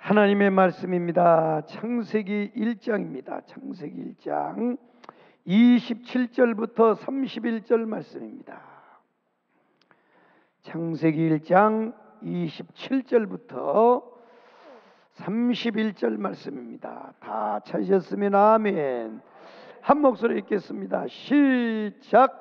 하나님의 말씀입니다. 창세기 1장입니다. 창세기 1장 27절부터 31절 말씀입니다. 창세기 1장 27절부터 31절 말씀입니다. 다 찾으셨으면 아멘. 한 목소리 읽겠습니다. 시작.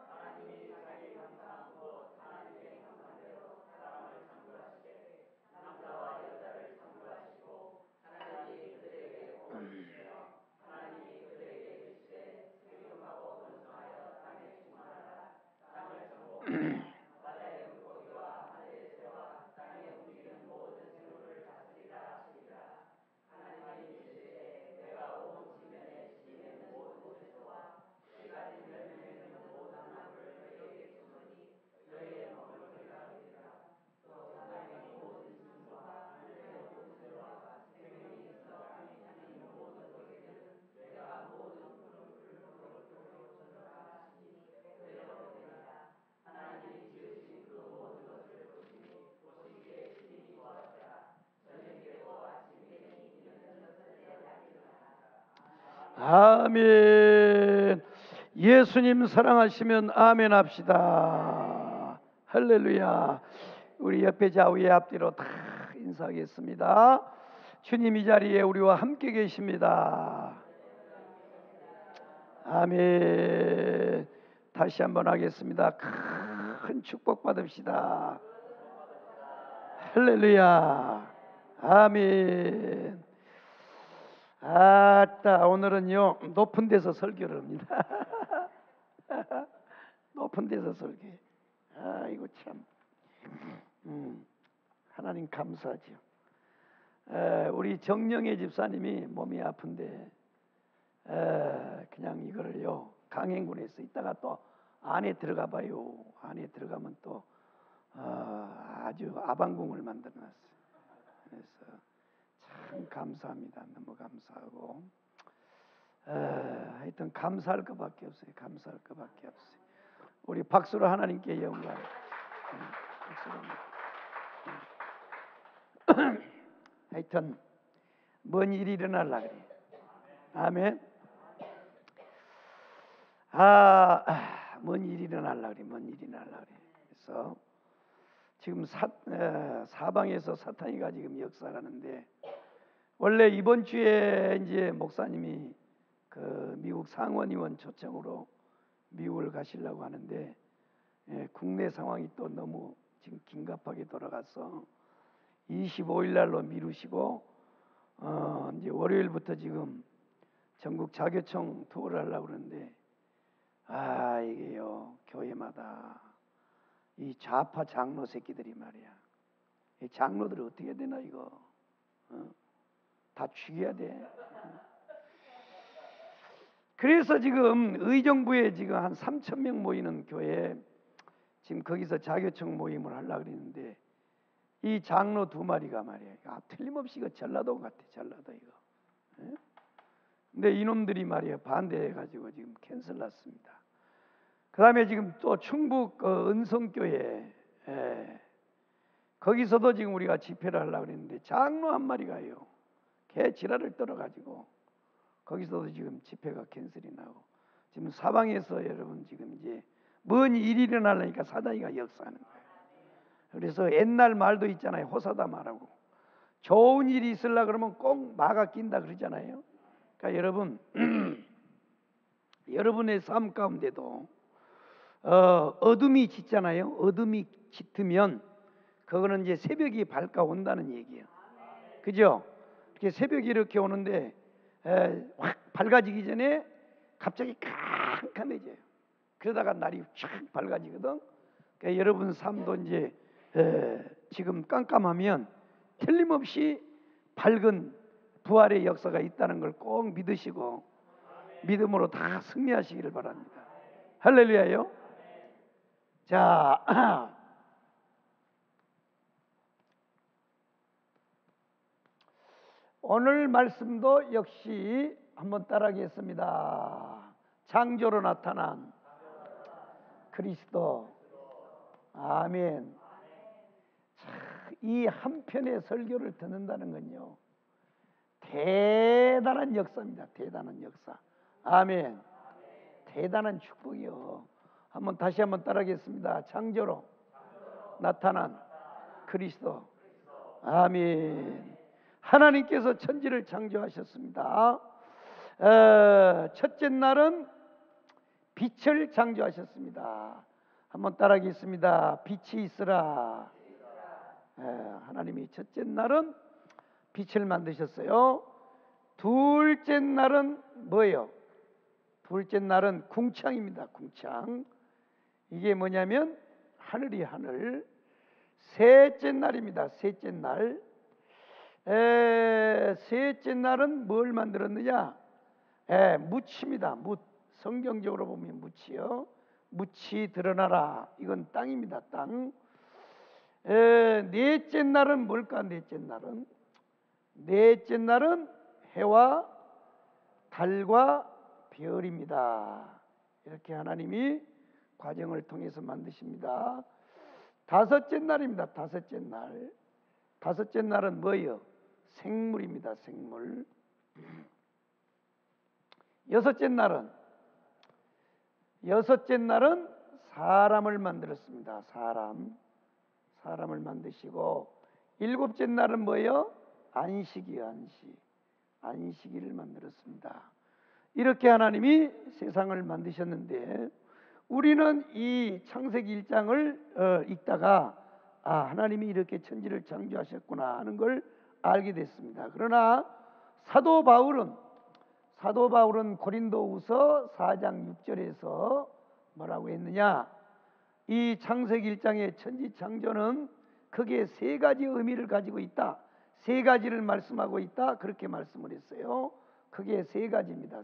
아멘. 예수님 사랑하시면 아멘 합시다. 할렐루야. 우리 옆에 좌우에 앞뒤로 다 인사하겠습니다. 주님 이 자리에 우리와 함께 계십니다. 아멘. 다시 한번 하겠습니다. 큰 축복 받읍시다. 할렐루야. 아멘. 아따, 오늘은요 높은 데서 설교를 합니다. 높은 데서 설교. 아이고 참. 하나님 감사하죠. 우리 정영애 집사님이 몸이 아픈데 그냥 이거를요 강행군에서 이따가 또 안에 들어가 봐요. 안에 들어가면 또 아주 아방궁을 만들어놨어요. 그래서 참 감사합니다. 너무 감사하고 하여튼 감사할 것밖에 없어요. 감사할 것밖에 없어요. 우리 박수로 하나님께 영광. 하여튼 뭔 일이 일어날라 그래. 아멘. 뭔 일이 일어날라 그래. 뭔 일이 일어날라 그래. 그래서 지금 사방에서 사탄이가 지금 역사하는데 원래 이번 주에 이제 목사님이 그 미국 상원의원 초청으로 미국을 가시려고 하는데 국내 상황이 또 너무 지금 긴급하게 돌아가서 25일 날로 미루시고 이제 월요일부터 지금 전국 자교청 투어를 하려고 그러는데 이게요 교회마다 이 좌파 장로 새끼들이 말이야. 이 장로들이 어떻게 해야 되나 이거 다 죽여야 돼. 그래서 지금 의정부에 지금 한 3,000명 모이는 교회 지금 거기서 자교청 모임을 하려고 그랬는데 이 장로 두 마리가 말이야. 틀림없이 이거 전라도 같아. 전라도 이거. 근데 이놈들이 말이야 반대해가지고 지금 캔슬 났습니다. 그 다음에 지금 또 충북 은성교회 거기서도 지금 우리가 집회를 하려고 그랬는데 장로 한 마리가요 개 지랄을 떨어가지고 거기서도 지금 집회가 캔슬이 나고 지금 사방에서 여러분 지금 이제 뭔 일이 일어나려니까 사단이가 역사하는 거예요. 그래서 옛날 말도 있잖아요. 호사다 말하고 좋은 일이 있으려고 그러면 꼭 마가 낀다 그러잖아요. 그러니까 여러분 여러분의 삶 가운데도 어둠이 짙잖아요. 어둠이 짙으면 그거는 이제 새벽이 밝아온다는 얘기예요. 그죠? 이렇게 새벽이 이렇게 오는데 확 밝아지기 전에 갑자기 캄캄해져요. 그러다가 날이 촥 밝아지거든. 그러니까 여러분 삶도 이제 지금 깜깜하면 틀림없이 밝은 부활의 역사가 있다는 걸 꼭 믿으시고 믿음으로 다 승리하시기를 바랍니다. 할렐루야요. 자, 오늘 말씀도 역시 한번 따라하겠습니다. 창조로 나타난 그리스도. 아멘. 이 한 편의 설교를 듣는다는 건요, 대단한 역사입니다. 대단한 역사. 아멘. 대단한 축복이요. 다시 한번 따라하겠습니다. 창조로 나타난 그리스도. 아멘. 하나님께서 천지를 창조하셨습니다. 첫째 날은 빛을 창조하셨습니다. 한번 따라하겠습니다. 빛이 있으라. 하나님이 첫째 날은 빛을 만드셨어요. 둘째 날은 뭐예요? 둘째 날은 궁창입니다. 궁창. 이게 뭐냐면 하늘이 하늘. 셋째 날입니다. 셋째 날. 셋째 날은 뭘 만들었느냐? 묻입니다. 묻. 성경적으로 보면 묻이요. 묻이 드러나라. 이건 땅입니다. 땅. 넷째 날은 뭘까? 넷째 날은 해와 달과 별입니다. 이렇게 하나님이 과정을 통해서 만드십니다. 다섯째 날입니다. 다섯째 날. 다섯째 날은 뭐예요? 생물입니다. 생물. 여섯째 날은 사람을 만들었습니다. 사람을 만드시고, 일곱째 날은 뭐예요? 안식이요. 안식일을 만들었습니다. 이렇게 하나님이 세상을 만드셨는데, 우리는 이 창세기 1장을 읽다가 하나님이 이렇게 천지를 창조하셨구나 하는 걸 알게 됐습니다. 그러나 사도 바울은 고린도후서 4장 6절에서 뭐라고 했느냐? 이 창세기 1장의 천지 창조는 크게 세 가지 의미를 가지고 있다. 세 가지를 말씀하고 있다. 그렇게 말씀을 했어요. 크게 세 가지입니다.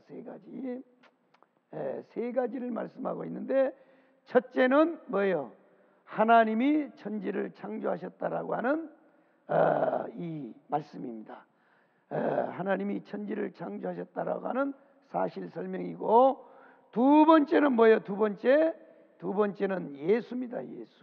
세 가지를 말씀하고 있는데, 첫째는 뭐예요? 하나님이 천지를 창조하셨다라고 하는 이 말씀입니다. 하나님이 천지를 창조하셨다라고 하는 사실 설명이고, 두 번째는 뭐예요? 두 번째는 예수입니다.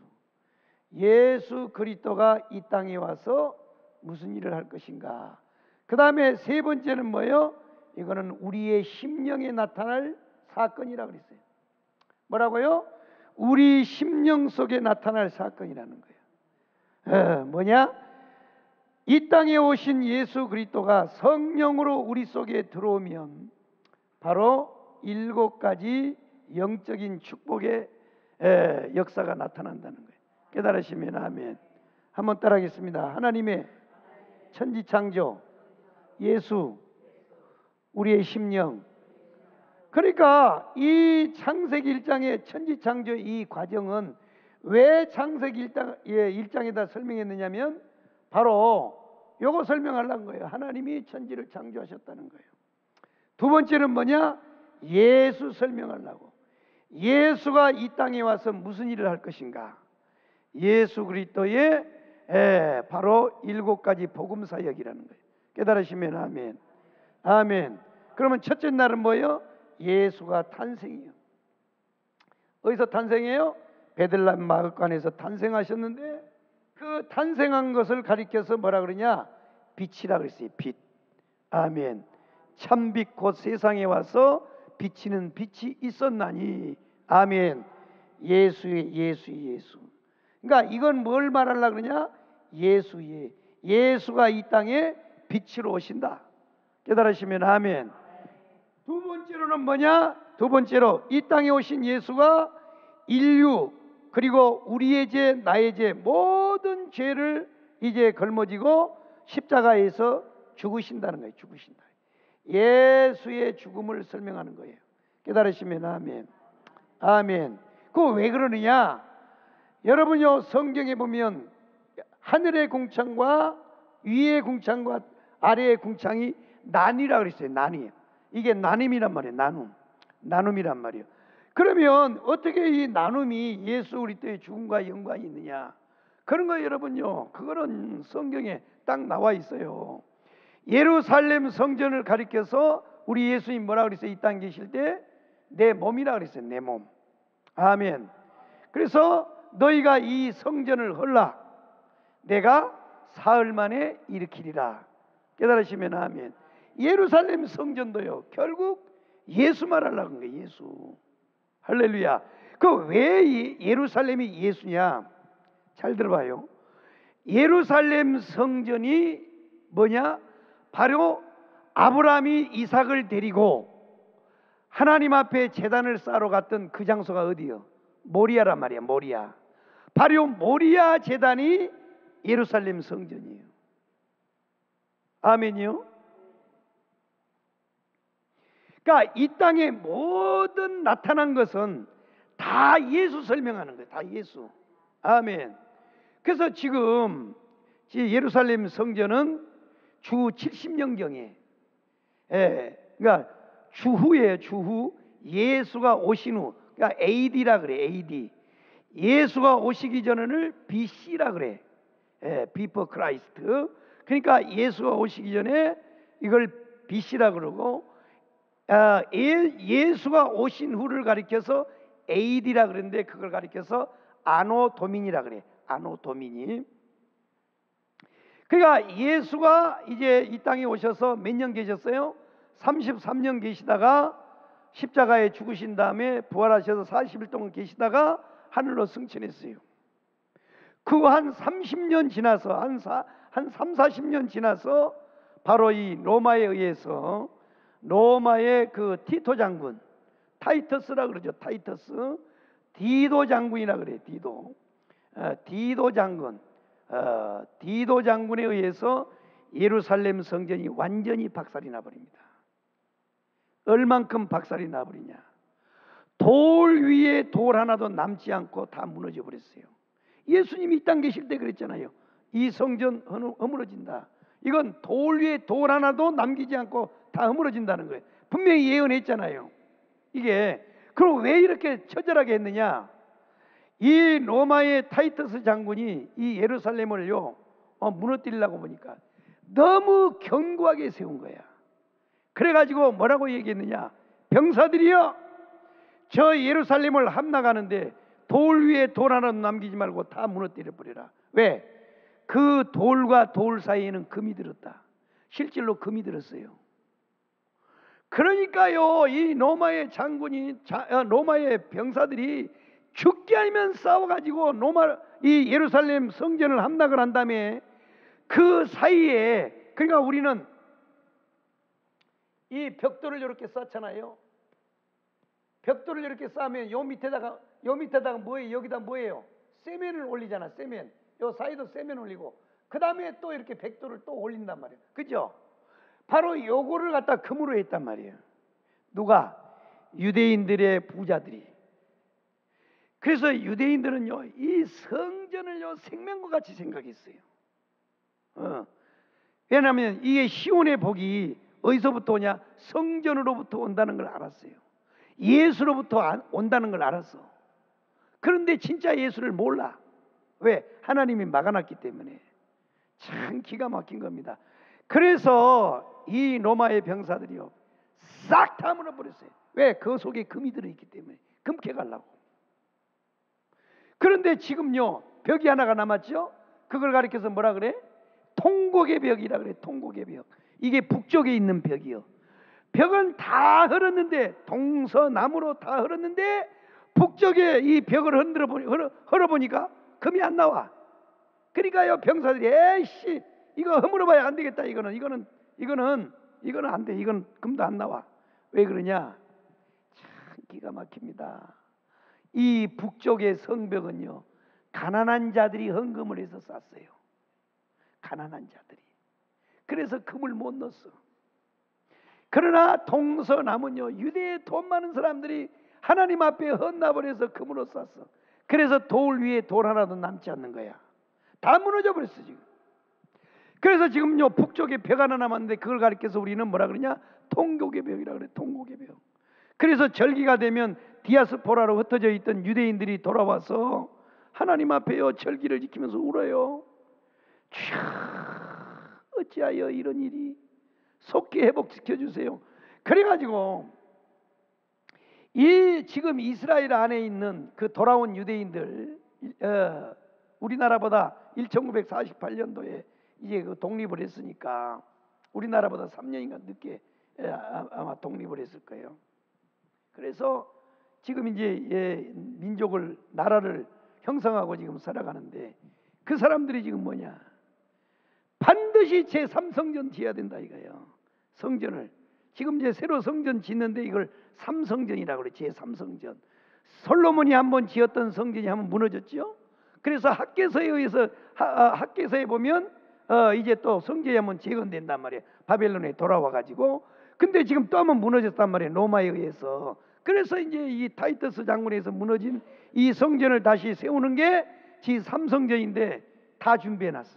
예수 그리스도가 이 땅에 와서 무슨 일을 할 것인가. 그 다음에 세 번째는 뭐예요? 이거는 우리의 심령에 나타날 사건이라고 그랬어요. 뭐라고요? 우리 심령 속에 나타날 사건이라는 거예요. 뭐냐? 이 땅에 오신 예수 그리스도가 성령으로 우리 속에 들어오면 바로 7가지 영적인 축복의 역사가 나타난다는 거예요. 깨달으시면 아멘. 한번 따라하겠습니다. 하나님의 천지 창조, 예수, 우리의 심령. 그러니까 이 창세기 1장의 천지 창조 이 과정은 왜 창세기 1장에다 설명했느냐면 바로 요거 설명하려는 거예요. 하나님이 천지를 창조하셨다는 거예요. 두 번째는 뭐냐? 예수 설명하려고. 예수가 이 땅에 와서 무슨 일을 할 것인가. 예수 그리스도의 바로 7가지 복음 사역이라는 거예요. 깨달으시면 아멘. 아멘. 그러면 첫째 날은 뭐예요? 예수가 탄생이에요. 어디서 탄생해요? 베들레헴 마을간에서 탄생하셨는데, 그 탄생한 것을 가리켜서 뭐라 그러냐? 빛이라 그랬어요. 빛. 아멘. 참빛 곧 세상에 와서 비치는 빛이 있었나니. 아멘. 예수. 그러니까 이건 뭘 말하려고 그러냐? 예수가 이 땅에 빛으로 오신다. 깨달으시면 아멘. 두 번째로는 뭐냐? 두 번째로 이 땅에 오신 예수가 인류 그리고 우리의 죄, 나의 죄, 모든 죄를 이제 걸머지고 십자가에서 죽으신다는 거예요. 죽으신다. 예수의 죽음을 설명하는 거예요. 깨달으시면 아멘. 아멘. 그거 왜 그러느냐? 여러분요, 성경에 보면 하늘의 궁창과 위의 궁창과 아래의 궁창이 난이라 그랬어요. 난이. 이게 나눔이란 말이에요. 나눔이란 말이에요. 그러면 어떻게 이 나눔이 예수 그리스도의 죽음과 연관이 있느냐? 그런 거 여러분요, 그거는 성경에 딱 나와 있어요. 예루살렘 성전을 가리켜서 우리 예수님 뭐라 그랬어요? 이 땅에 계실 때 내 몸이라 그랬어요. 내 몸. 아멘. 그래서 너희가 이 성전을 헐라. 내가 사흘 만에 일으키리라. 깨달으시면 아멘. 예루살렘 성전도요, 결국 예수 말하려고 한 거예요. 예수. 할렐루야. 그 왜 예루살렘이 예수냐? 잘 들어봐요. 예루살렘 성전이 뭐냐? 바로 아브라함이 이삭을 데리고 하나님 앞에 제단을 쌓으러 갔던 그 장소가 어디요? 모리아란 말이야. 모리아. 바로 모리아 제단이 예루살렘 성전이에요. 아멘이요. 그러니까 이 땅에 모든 나타난 것은 다 예수 설명하는 거예요. 다 예수. 아멘. 그래서 지금 예루살렘 성전은 주 70년경에, 그러니까 주후예요. 주후. 예수가 오신 후. 그러니까 AD라 그래. AD. 예수가 오시기 전을 BC라 그래. Before Christ. 그러니까 예수가 오시기 전에 이걸 BC라 그러고, 예수가 오신 후를 가리켜서 AD라 그러는데 그걸 가리켜서 아노 도미니라 그래. 아노 도미니. 그러니까 예수가 이제 이 땅에 오셔서 몇 년 계셨어요? 33년 계시다가 십자가에 죽으신 다음에 부활하셔서 40일 동안 계시다가 하늘로 승천했어요. 그 한 30년 지나서 한 3, 40년 지나서 바로 이 로마에 의해서 로마의 그 티토 장군, 타이터스라 그러죠. 타이터스. 디도 장군이라 그래. 디도 장군. 디도 장군에 의해서 예루살렘 성전이 완전히 박살이 나버립니다. 얼만큼 박살이 나버리냐? 돌 위에 돌 하나도 남지 않고 다 무너져 버렸어요. 예수님이 이 땅 계실 때 그랬잖아요. 이 성전 허물어진다. 이건 돌 위에 돌 하나도 남기지 않고 다 허물어진다는 거예요. 분명히 예언했잖아요. 이게 그럼 왜 이렇게 처절하게 했느냐? 이 로마의 타이터스 장군이 이 예루살렘을요 무너뜨리려고 보니까 너무 견고하게 세운 거야. 그래가지고 뭐라고 얘기했느냐? 병사들이여, 저 예루살렘을 함락하는데 돌 위에 돌 하나 남기지 말고 다 무너뜨려 버려라. 왜? 그 돌과 돌 사이에는 금이 들었다. 실제로 금이 들었어요. 그러니까요, 이 로마의 로마의 병사들이 죽게 아니면 싸워가지고 이 예루살렘 성전을 함락을 한 다음에 그 사이에, 그러니까 우리는 이 벽돌을 이렇게 쌓잖아요. 벽돌을 이렇게 쌓으면 요 밑에다가 뭐예요? 여기다 뭐예요? 세면을 올리잖아. 세면. 요 사이도 세면 올리고 그 다음에 또 이렇게 벽돌을 또 올린단 말이에요. 그죠? 바로 요거를 갖다 금으로 했단 말이에요. 누가? 유대인들의 부자들이. 그래서 유대인들은요 이 성전을요 생명과 같이 생각했어요. 왜냐하면 이게 시온의 복이 어디서부터 오냐? 성전으로부터 온다는 걸 알았어요. 예수로부터 온다는 걸 알았어. 그런데 진짜 예수를 몰라. 왜? 하나님이 막아놨기 때문에. 참 기가 막힌 겁니다. 그래서 이 로마의 병사들이요 싹 다 물어버렸어요. 왜? 그 속에 금이 들어있기 때문에. 금캐가려고. 그런데 지금요 벽이 하나가 남았죠. 그걸 가리켜서 뭐라 그래? 통곡의 벽이라 그래. 통곡의 벽. 이게 북쪽에 있는 벽이요. 벽은 다 헐었는데, 동서남으로 다 헐었는데 북쪽에 이 벽을 헐어보니까 금이 안 나와. 그러니까요 병사들이 에이씨 이거 허물어봐야 안 되겠다. 이거는 안 돼. 이건 금도 안 나와. 왜 그러냐? 참 기가 막힙니다. 이 북쪽의 성벽은요 가난한 자들이 헌금을 해서 쌌어요. 가난한 자들이. 그래서 금을 못 넣었어. 그러나 동서남은요 유대의 돈 많은 사람들이 하나님 앞에 헌납을 해서 금으로 쌌어. 그래서 돌 위에 돌 하나도 남지 않는 거야. 다 무너져 버렸어 지금. 그래서 지금요 북쪽에 벽 하나 남았는데 그걸 가리켜서 우리는 뭐라 그러냐? 통곡의 벽이라 그래. 통곡의 벽. 그래서 절기가 되면 디아스포라로 흩어져 있던 유대인들이 돌아와서 하나님 앞에요 절기를 지키면서 울어요. 어찌하여 이런 일이, 속히 회복시켜 주세요. 그래가지고 이 지금 이스라엘 안에 있는 그 돌아온 유대인들, 우리나라보다 1948년도에 이제 그 독립을 했으니까 우리나라보다 3년인가 늦게 아마 독립을 했을 거예요. 그래서 지금 이제 민족을 나라를 형성하고 지금 살아가는데 그 사람들이 지금 뭐냐? 반드시 제3성전 지어야 된다 이거예요. 성전을 지금 이제 새로 성전 짓는데 이걸 삼성전이라고 그래. 제3성전. 솔로몬이 한번 지었던 성전이 한번 무너졌죠. 그래서 학개서에 의해서 학개서에 보면 이제 또 성전이 한번 재건된단 말이에요. 바벨론에 돌아와 가지고. 근데 지금 또 한번 무너졌단 말이에요. 로마에 의해서. 그래서 이제 이 타이터스 장군에서 무너진 이 성전을 다시 세우는 게 제3성전인데 다 준비해 놨어.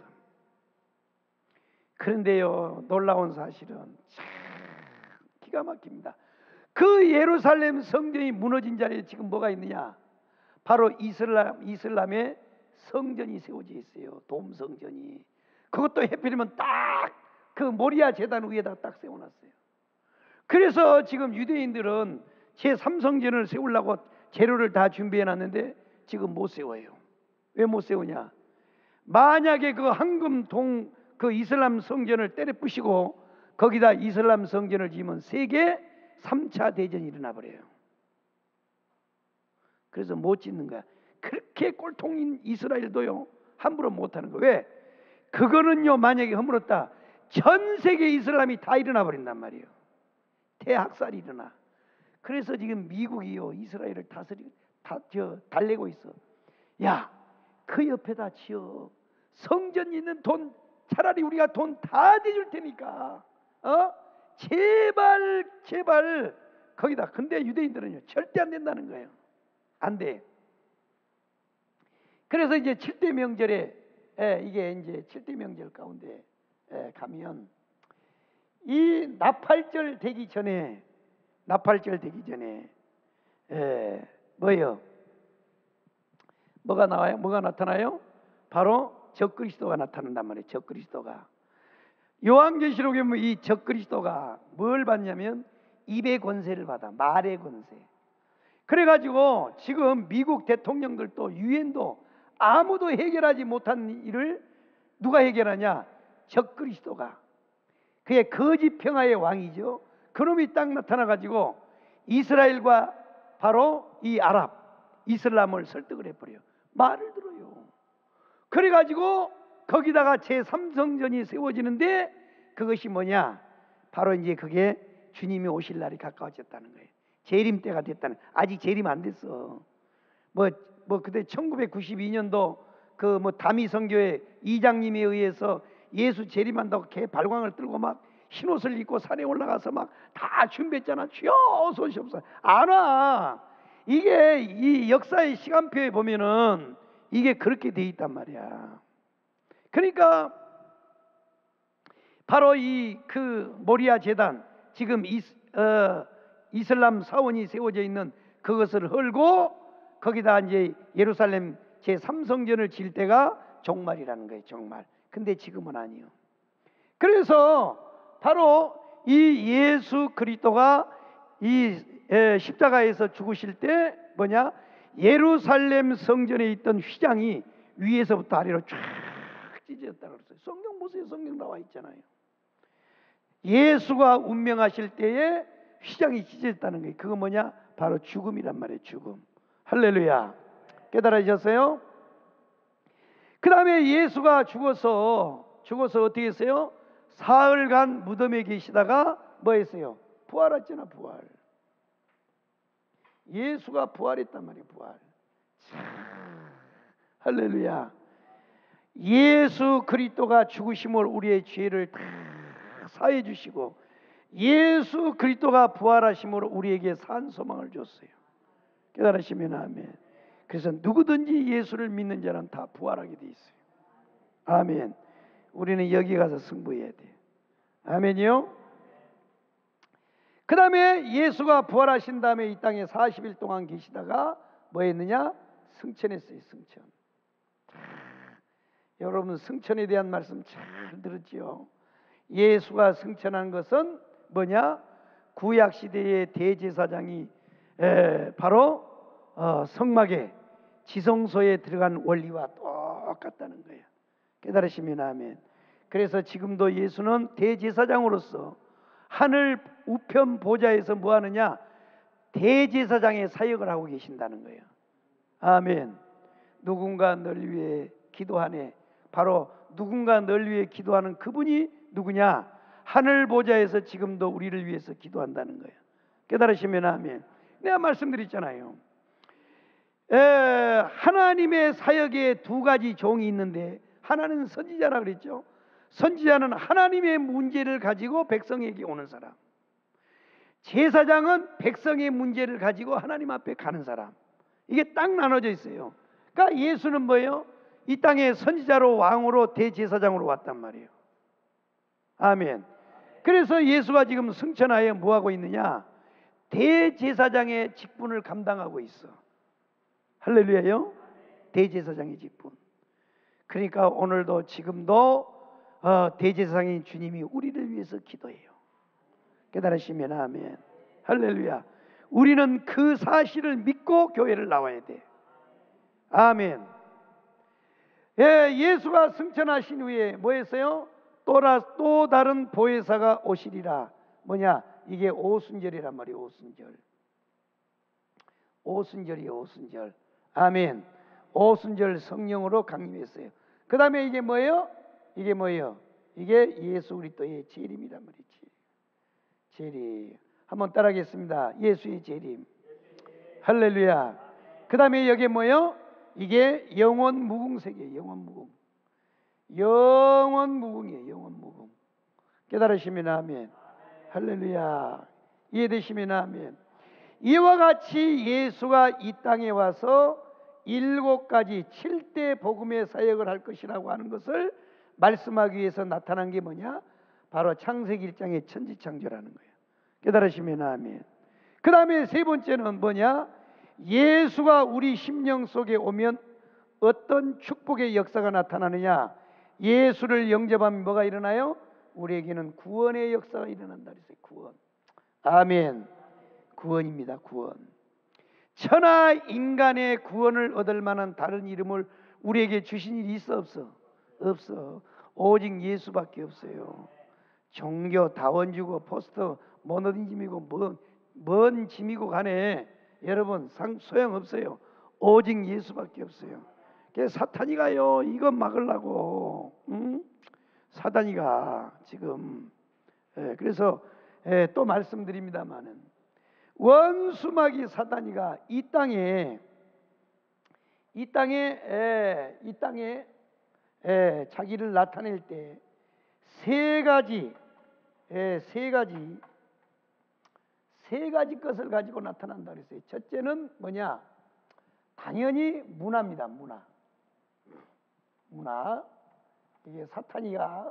그런데요, 놀라운 사실은 참 기가 막힙니다. 그 예루살렘 성전이 무너진 자리에 지금 뭐가 있느냐? 바로 이슬람의 성전이 세워져 있어요. 돔 성전이. 그것도 해필이면 딱 그 모리아 제단 위에다 딱 세워놨어요. 그래서 지금 유대인들은 제3성전을 세우려고 재료를 다 준비해놨는데 지금 못 세워요. 왜 못 세우냐? 만약에 그 황금동 그 이슬람 성전을 때려 부시고 거기다 이슬람 성전을 지으면 세계 3차 대전이 일어나 버려요. 그래서 못 짓는 거야. 그렇게 꼴통인 이스라엘도요 함부로 못하는 거예요. 왜? 그거는요 만약에 허물었다 전 세계 이슬람이 다 일어나 버린단 말이에요. 대학살이 일어나. 그래서 지금 미국이요 이스라엘을 달래고 있어. 야, 그 옆에다 지어. 성전 있는 돈 차라리 우리가 돈 다 대줄 테니까 제발 거기다. 근데 유대인들은요 절대 안 된다는 거예요. 안 돼. 그래서 이제 7대 명절에 이게 이제 7대 명절 가운데 가면 이 나팔절 되기 전에 뭐예요? 뭐가 나와요? 뭐가 나타나요? 바로 적그리스도가 나타난단 말이에요. 적그리스도가. 요한계시록에 보면 이 적그리스도가 뭘 받냐면 입의 권세를 받아. 말의 권세. 그래가지고 지금 미국 대통령들도 유엔도 아무도 해결하지 못한 일을 누가 해결하냐? 적그리스도가. 그의 거짓 평화의 왕이죠. 그놈이 딱 나타나가지고 이스라엘과 바로 이 아랍 이슬람을 설득을 해버려요. 말을 들어요. 그래가지고 거기다가 제3성전이 세워지는데 그것이 뭐냐? 바로 이제 그게 주님이 오실 날이 가까워졌다는 거예요. 재림 때가 됐다는. 아직 재림 안 됐어. 뭐 그때 1992년도 그 뭐 다미 선교회 이장님에 의해서 예수 재림한다고 개 발광을 들고 막 흰옷을 입고 산에 올라가서 막 다 준비했잖아. 주여 어서 오시옵소서. 안 와. 이게 이 역사의 시간표에 보면은 이게 그렇게 돼 있단 말이야. 그러니까 바로 이 그 모리아 제단 지금 이슬람 사원이 세워져 있는 그것을 헐고 거기다 이제 예루살렘 제3성전을 질 때가 종말이라는 거예요. 종말. 근데 지금은 아니요. 그래서 바로 이 예수 그리스도가 이 십자가에서 죽으실 때 뭐냐? 예루살렘 성전에 있던 휘장이 위에서부터 아래로 쫙 찢어졌다고 그랬어요. 성경 보세요. 성경 나와 있잖아요. 예수가 운명하실 때에 휘장이 찢어졌다는 거예요. 그거 뭐냐? 바로 죽음이란 말이에요. 죽음. 할렐루야. 깨달아지셨어요? 그 다음에 예수가 죽어서 어떻게 했어요? 사흘간 무덤에 계시다가 뭐 했어요? 부활했잖아. 부활. 예수가 부활했단 말이에요. 부활. 할렐루야. 예수 그리스도가 죽으심으로 우리의 죄를 다 사해 주시고 예수 그리스도가 부활하심으로 우리에게 산 소망을 줬어요. 깨달으시면 아멘. 그래서 누구든지 예수를 믿는 자는 다 부활하게 돼 있어요. 아멘. 우리는 여기 가서 승부해야 돼요. 아멘이요. 그 다음에 예수가 부활하신 다음에 이 땅에 40일 동안 계시다가 뭐 했느냐? 승천했어요. 승천. 여러분 승천에 대한 말씀 잘 들었죠? 예수가 승천한 것은 뭐냐? 구약시대의 대제사장이 바로 성막에 지성소에 들어간 원리와 똑같다는 거예요. 깨달으시면 아멘. 그래서 지금도 예수는 대제사장으로서 하늘 우편 보좌에서 뭐 하느냐? 대제사장의 사역을 하고 계신다는 거예요. 아멘. 누군가 널 위해 기도하네. 바로 누군가 널 위해 기도하는 그분이 누구냐? 하늘 보좌에서 지금도 우리를 위해서 기도한다는 거예요. 깨달으시면 아멘. 내가 말씀드렸잖아요. 하나님의 사역에 두 가지 종이 있는데, 하나는 선지자라 그랬죠. 선지자는 하나님의 문제를 가지고 백성에게 오는 사람, 제사장은 백성의 문제를 가지고 하나님 앞에 가는 사람. 이게 딱 나눠져 있어요. 그러니까 예수는 뭐예요? 이 땅에 선지자로, 왕으로, 대제사장으로 왔단 말이에요. 아멘. 그래서 예수가 지금 승천하에 뭐하고 있느냐? 대제사장의 직분을 감당하고 있어. 할렐루야요. 대제사장의 직분. 그러니까 오늘도 지금도 대제사장인 주님이 우리를 위해서 기도해요. 깨달으시면 아멘. 할렐루야. 우리는 그 사실을 믿고 교회를 나와야 돼. 아멘. 예수가 승천하신 후에 뭐 했어요? 또 다른 보혜사가 오시리라. 뭐냐? 이게 오순절이란 말이에요. 오순절. 오순절이에요. 오순절. 아멘. 오순절 성령으로 강림했어요. 그 다음에 이게 뭐예요? 이게 뭐예요? 이게 예수 그리스도의 재림이란 말이지. 재림. 한번 따라하겠습니다. 예수의 재림. 할렐루야. 그 다음에 여기 뭐예요? 이게 영원 무궁 세계. 영원 무궁. 영원 무궁이에요. 영원 무궁. 깨달으시면 아멘. 할렐루야. 이해되시면 아멘. 이와 같이 예수가 이 땅에 와서 7가지 7대 복음의 사역을 할 것이라고 하는 것을 말씀하기 위해서 나타난 게 뭐냐? 바로 창세기 1장의 천지창조라는 거예요. 깨달으시면 아멘. 그 다음에 세 번째는 뭐냐? 예수가 우리 심령 속에 오면 어떤 축복의 역사가 나타나느냐? 예수를 영접하면 뭐가 일어나요? 우리에게는 구원의 역사가 일어난다 그랬어요. 구원. 아멘. 구원입니다. 구원. 천하 인간의 구원을 얻을 만한 다른 이름을 우리에게 주신 일이 있어 없어? 없어. 오직 예수밖에 없어요. 종교 다원 주고 포스터 뭐든 짐이고 뭔 짐이고 간에 여러분 소용없어요. 오직 예수밖에 없어요. 그래서 사탄이가요 이거 막으려고 사단이가 지금 그래서 또 말씀드립니다마는 원수마귀 사단이가 이 땅에 자기를 나타낼 때 세 가지 것을 가지고 나타난다 그랬어요. 첫째는 뭐냐? 당연히 문화입니다. 문화. 이게 사탄이가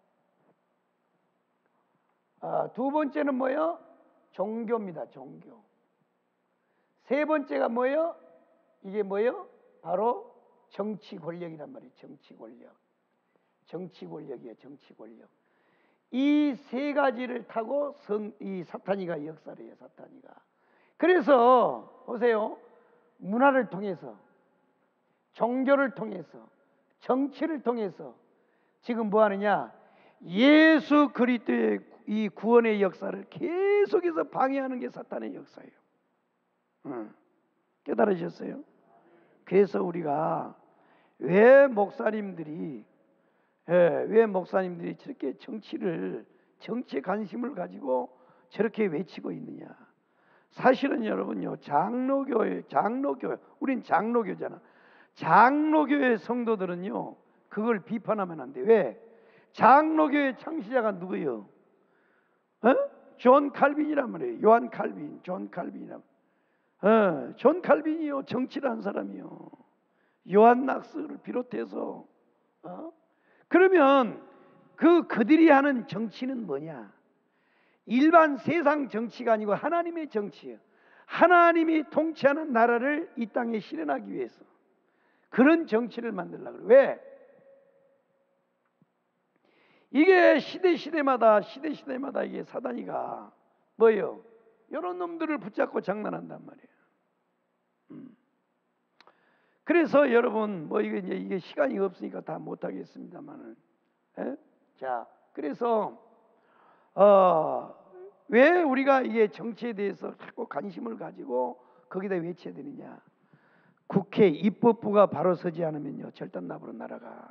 두 번째는 뭐예요? 종교입니다. 종교. 세 번째가 뭐예요? 이게 뭐예요? 바로 정치 권력이란 말이에요. 정치 권력. 정치 권력이에요. 정치 권력. 이 세 가지를 타고 이 사탄이가 역사를 해요. 사탄이가. 그래서 보세요. 문화를 통해서, 종교를 통해서, 정치를 통해서 지금 뭐 하느냐? 예수 그리스도의 이 구원의 역사를 계속해서 방해하는 게 사탄의 역사예요. 깨달으셨어요? 그래서 우리가 왜 목사님들이 저렇게 정치에 관심을 가지고 저렇게 외치고 있느냐? 사실은 여러분요, 우린 장로교잖아. 장로교의 성도들은요, 그걸 비판하면 안 돼. 왜? 장로교의 창시자가 누구예요? 존 칼빈이란 말이에요. 요한 칼빈, 존 칼빈이란. 존 칼빈이요, 정치를 한 사람이요. 요한 낙스를 비롯해서. 그러면 그들이 하는 정치는 뭐냐? 일반 세상 정치가 아니고 하나님의 정치예요. 하나님이 통치하는 나라를 이 땅에 실현하기 위해서 그런 정치를 만들려고 그래요. 왜? 이게 시대마다 이게 사단이가 뭐예요? 이런 놈들을 붙잡고 장난한단 말이에요. 그래서 여러분 이게 시간이 없으니까 다 못하겠습니다만은 자, 그래서 왜 우리가 이게 정치에 대해서 자꾸 관심을 가지고 거기다 외쳐야 되느냐? 국회 입법부가 바로 서지 않으면요 절단납으로 날아가.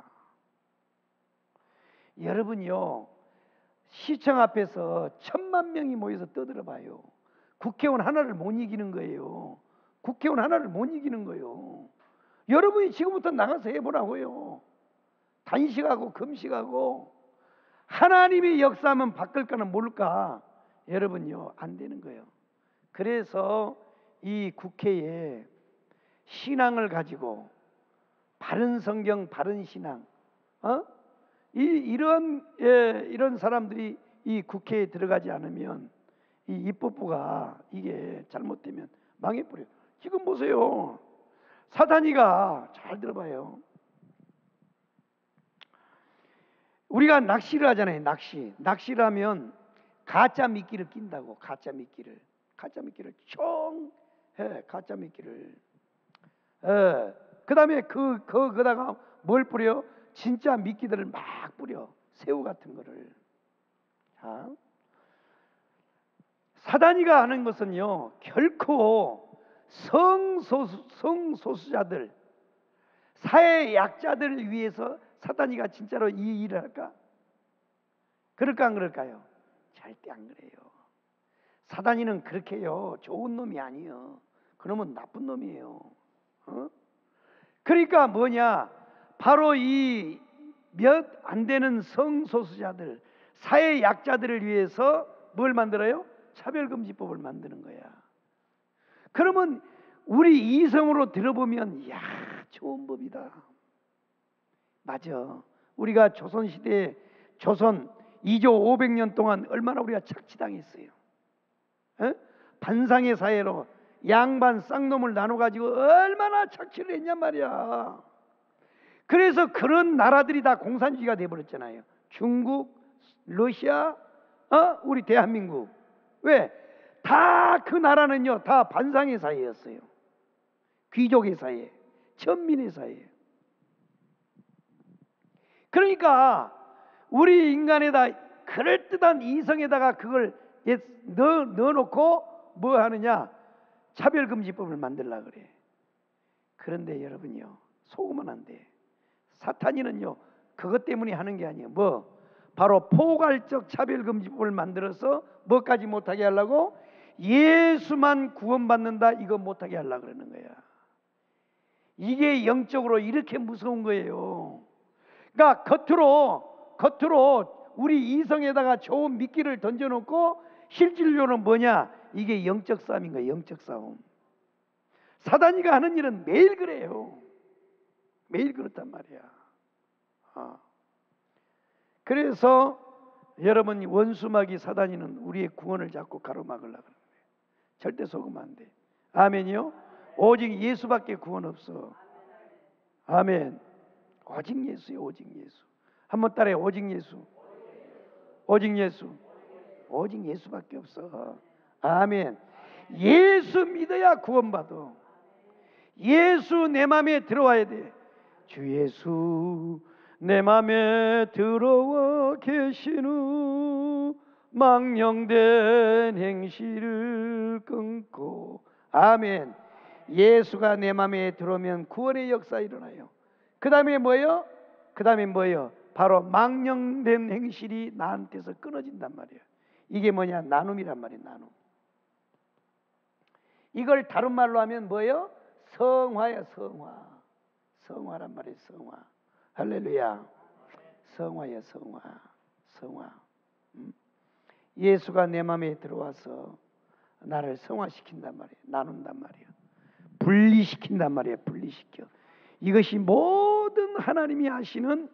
여러분요 시청 앞에서 1000만 명이 모여서 떠들어봐요. 국회의원 하나를 못 이기는 거예요. 국회의원 하나를 못 이기는 거예요. 여러분이 지금부터 나가서 해보라고요. 단식하고 금식하고 하나님의 역사하면 바뀔까는 모를까? 여러분요 안 되는 거예요. 그래서 이 국회에 신앙을 가지고 바른 성경, 바른 신앙, 이런 사람들이 이 국회에 들어가지 않으면 이 입법부가 이게 잘못되면 망해버려요. 지금 보세요. 사단이가 잘 들어봐요. 우리가 낚시를 하잖아요. 낚시를 하면 가짜 미끼를 낀다고. 가짜 미끼를 총 해. 가짜 미끼를. 그 다음에 거기다가 뭘 뿌려? 진짜 미끼들을 막 뿌려. 새우 같은 거를. 자, 사단이가 하는 것은요 결코 성소수자들, 사회 약자들을 위해서 사단이가 진짜로 이 일을 할까? 그럴까 안 그럴까요? 절대 안 그래요. 사단이는 그렇게요 좋은 놈이 아니에요. 그놈은 나쁜 놈이에요. 그러니까 뭐냐? 바로 이 몇 안 되는 성소수자들, 사회 약자들을 위해서 뭘 만들어요? 차별금지법을 만드는 거야. 그러면 우리 이성으로 들어보면 야 좋은 법이다. 맞아. 우리가 조선시대에 조선 2조 500년 동안 얼마나 우리가 착취당했어요. 반상의 사회로 양반 쌍놈을 나눠가지고 얼마나 착취를 했냔 말이야. 그래서 그런 나라들이 다 공산주의가 돼버렸잖아요. 중국, 러시아, 우리 대한민국. 왜? 다 그 나라는요 다 반상의 사회였어요. 귀족의 사회, 천민의 사회. 그러니까 우리 인간에다 그럴듯한 이성에다가 그걸 넣어놓고 뭐 하느냐? 차별금지법을 만들려고 그래. 그런데 여러분요 속으면 안 돼. 사탄이는요 그것 때문에 하는 게 아니에요. 뭐? 바로 포괄적 차별금지법을 만들어서 뭐까지 못하게 하려고? 예수만 구원받는다 이거 못하게 하려고 그러는 거야. 이게 영적으로 이렇게 무서운 거예요. 그러니까 겉으로 우리 이성에다가 좋은 미끼를 던져놓고 실질적으로는 뭐냐? 이게 영적 싸움인 거예요. 영적 싸움. 사단이가 하는 일은 매일 그래요. 매일 그렇단 말이야. 그래서 여러분 원수마귀 사단이는 우리의 구원을 자꾸 가로막으려고 하는 거예요. 절대 속으면 안 돼. 아멘이요? 오직 예수밖에 구원 없어. 아멘. 오직 예수요. 오직 예수. 한번 따라해. 오직 예수. 오직 예수. 오직 예수밖에 없어. 아멘. 예수 믿어야 구원받아. 예수 내 마음에 들어와야 돼. 주 예수 내 마음에 들어와 계신 후 망령된 행실을 끊고. 아멘. 예수가 내 마음에 들어오면 구원의 역사 일어나요. 그 다음에 뭐예요? 바로 망령된 행실이 나한테서 끊어진단 말이에요. 이게 뭐냐? 나눔이란 말이에요. 나눔. 이걸 다른 말로 하면 뭐예요? 성화야. 성화란 말이에요. 성화. 할렐루야. 성화야. 성화. 예수가 내 마음에 들어와서 나를 성화시킨단 말이에요. 나눈단 말이에요. 분리시킨단 말이에요. 분리시켜. 이것이 모든 하나님이 하시는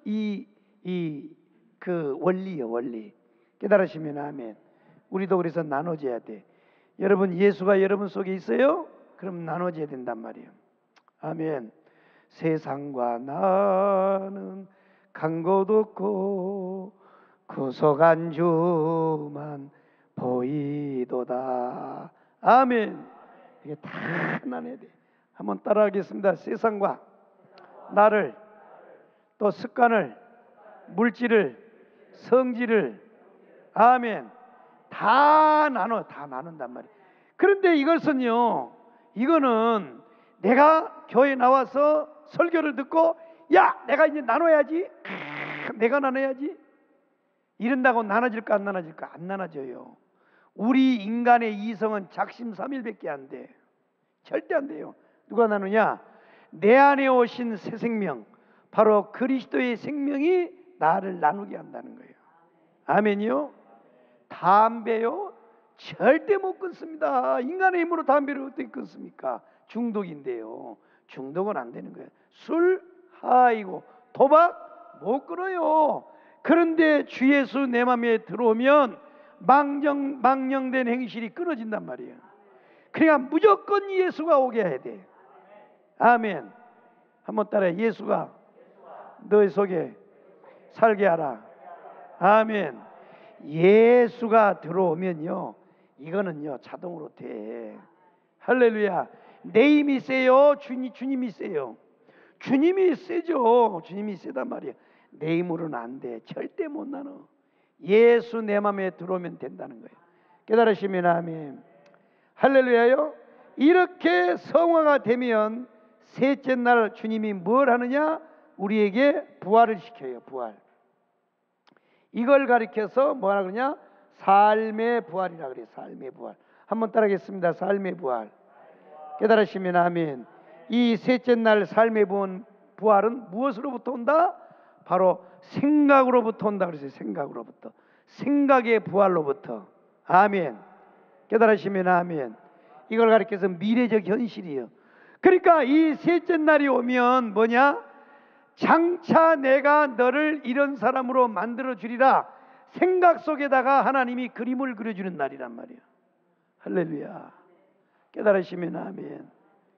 그 원리예요. 원리. 깨달으시면 아멘. 우리도 그래서 나눠져야 돼. 여러분 예수가 여러분 속에 있어요? 그럼 나눠져야 된단 말이에요. 아멘. 세상과 나는 간 곳 없고 구속한 주만 보이도다. 아멘. 이게 다 나눠야 돼. 한번 따라하겠습니다. 세상과 나를, 또 습관을, 물질을, 성질을, 아멘, 다 나눈단 말이에요. 그런데 이것은요, 이거는 내가 교회 나와서 설교를 듣고 야 내가 이제 나눠야지, 내가 나눠야지 이런다고 나눠질까 안 나눠질까? 안 나눠져요. 우리 인간의 이성은 작심삼일밖에 안 돼. 절대 안 돼요. 누가 나누냐? 내 안에 오신 새 생명, 바로 그리스도의 생명이 나를 나누게 한다는 거예요. 아멘이요? 담배요? 절대 못 끊습니다. 인간의 힘으로 담배를 어떻게 끊습니까? 중독인데요. 중독은 안 되는 거예요. 술, 하이고 도박 못 끊어요. 그런데 주 예수 내 마음에 들어오면 망령된 행실이 끊어진단 말이에요. 그러니까 무조건 예수가 오게 해야 돼. 아멘. 한번 따라해. 예수가 너의 속에 살게 하라. 아멘. 예수가 들어오면요, 이거는요 자동으로 돼. 할렐루야. 내 힘이 세요? 주님이 세요? 주님이 세죠. 주님이 세단 말이에요. 내 힘으로는 안 돼. 절대 못 나눠. 예수 내 마음에 들어오면 된다는 거예요. 깨달으시면 아멘. 할렐루야요. 이렇게 성화가 되면 셋째 날 주님이 뭘 하느냐? 우리에게 부활을 시켜요. 부활. 이걸 가리켜서 뭐라 그러냐? 삶의 부활이라 그래요. 삶의 부활. 한번 따라하겠습니다. 삶의 부활. 깨달으시면 아멘. 이 셋째 날 삶의 부활은 무엇으로부터 온다? 바로 생각으로부터 온다 그랬어요. 생각으로부터. 생각의 부활로부터. 아멘. 깨달으시면 아멘. 이걸 가리켜서 미래적 현실이에요. 그러니까 이 셋째 날이 오면 뭐냐? 장차 내가 너를 이런 사람으로 만들어 주리라. 생각 속에다가 하나님이 그림을 그려주는 날이란 말이에요. 할렐루야. 깨달으시면 아멘.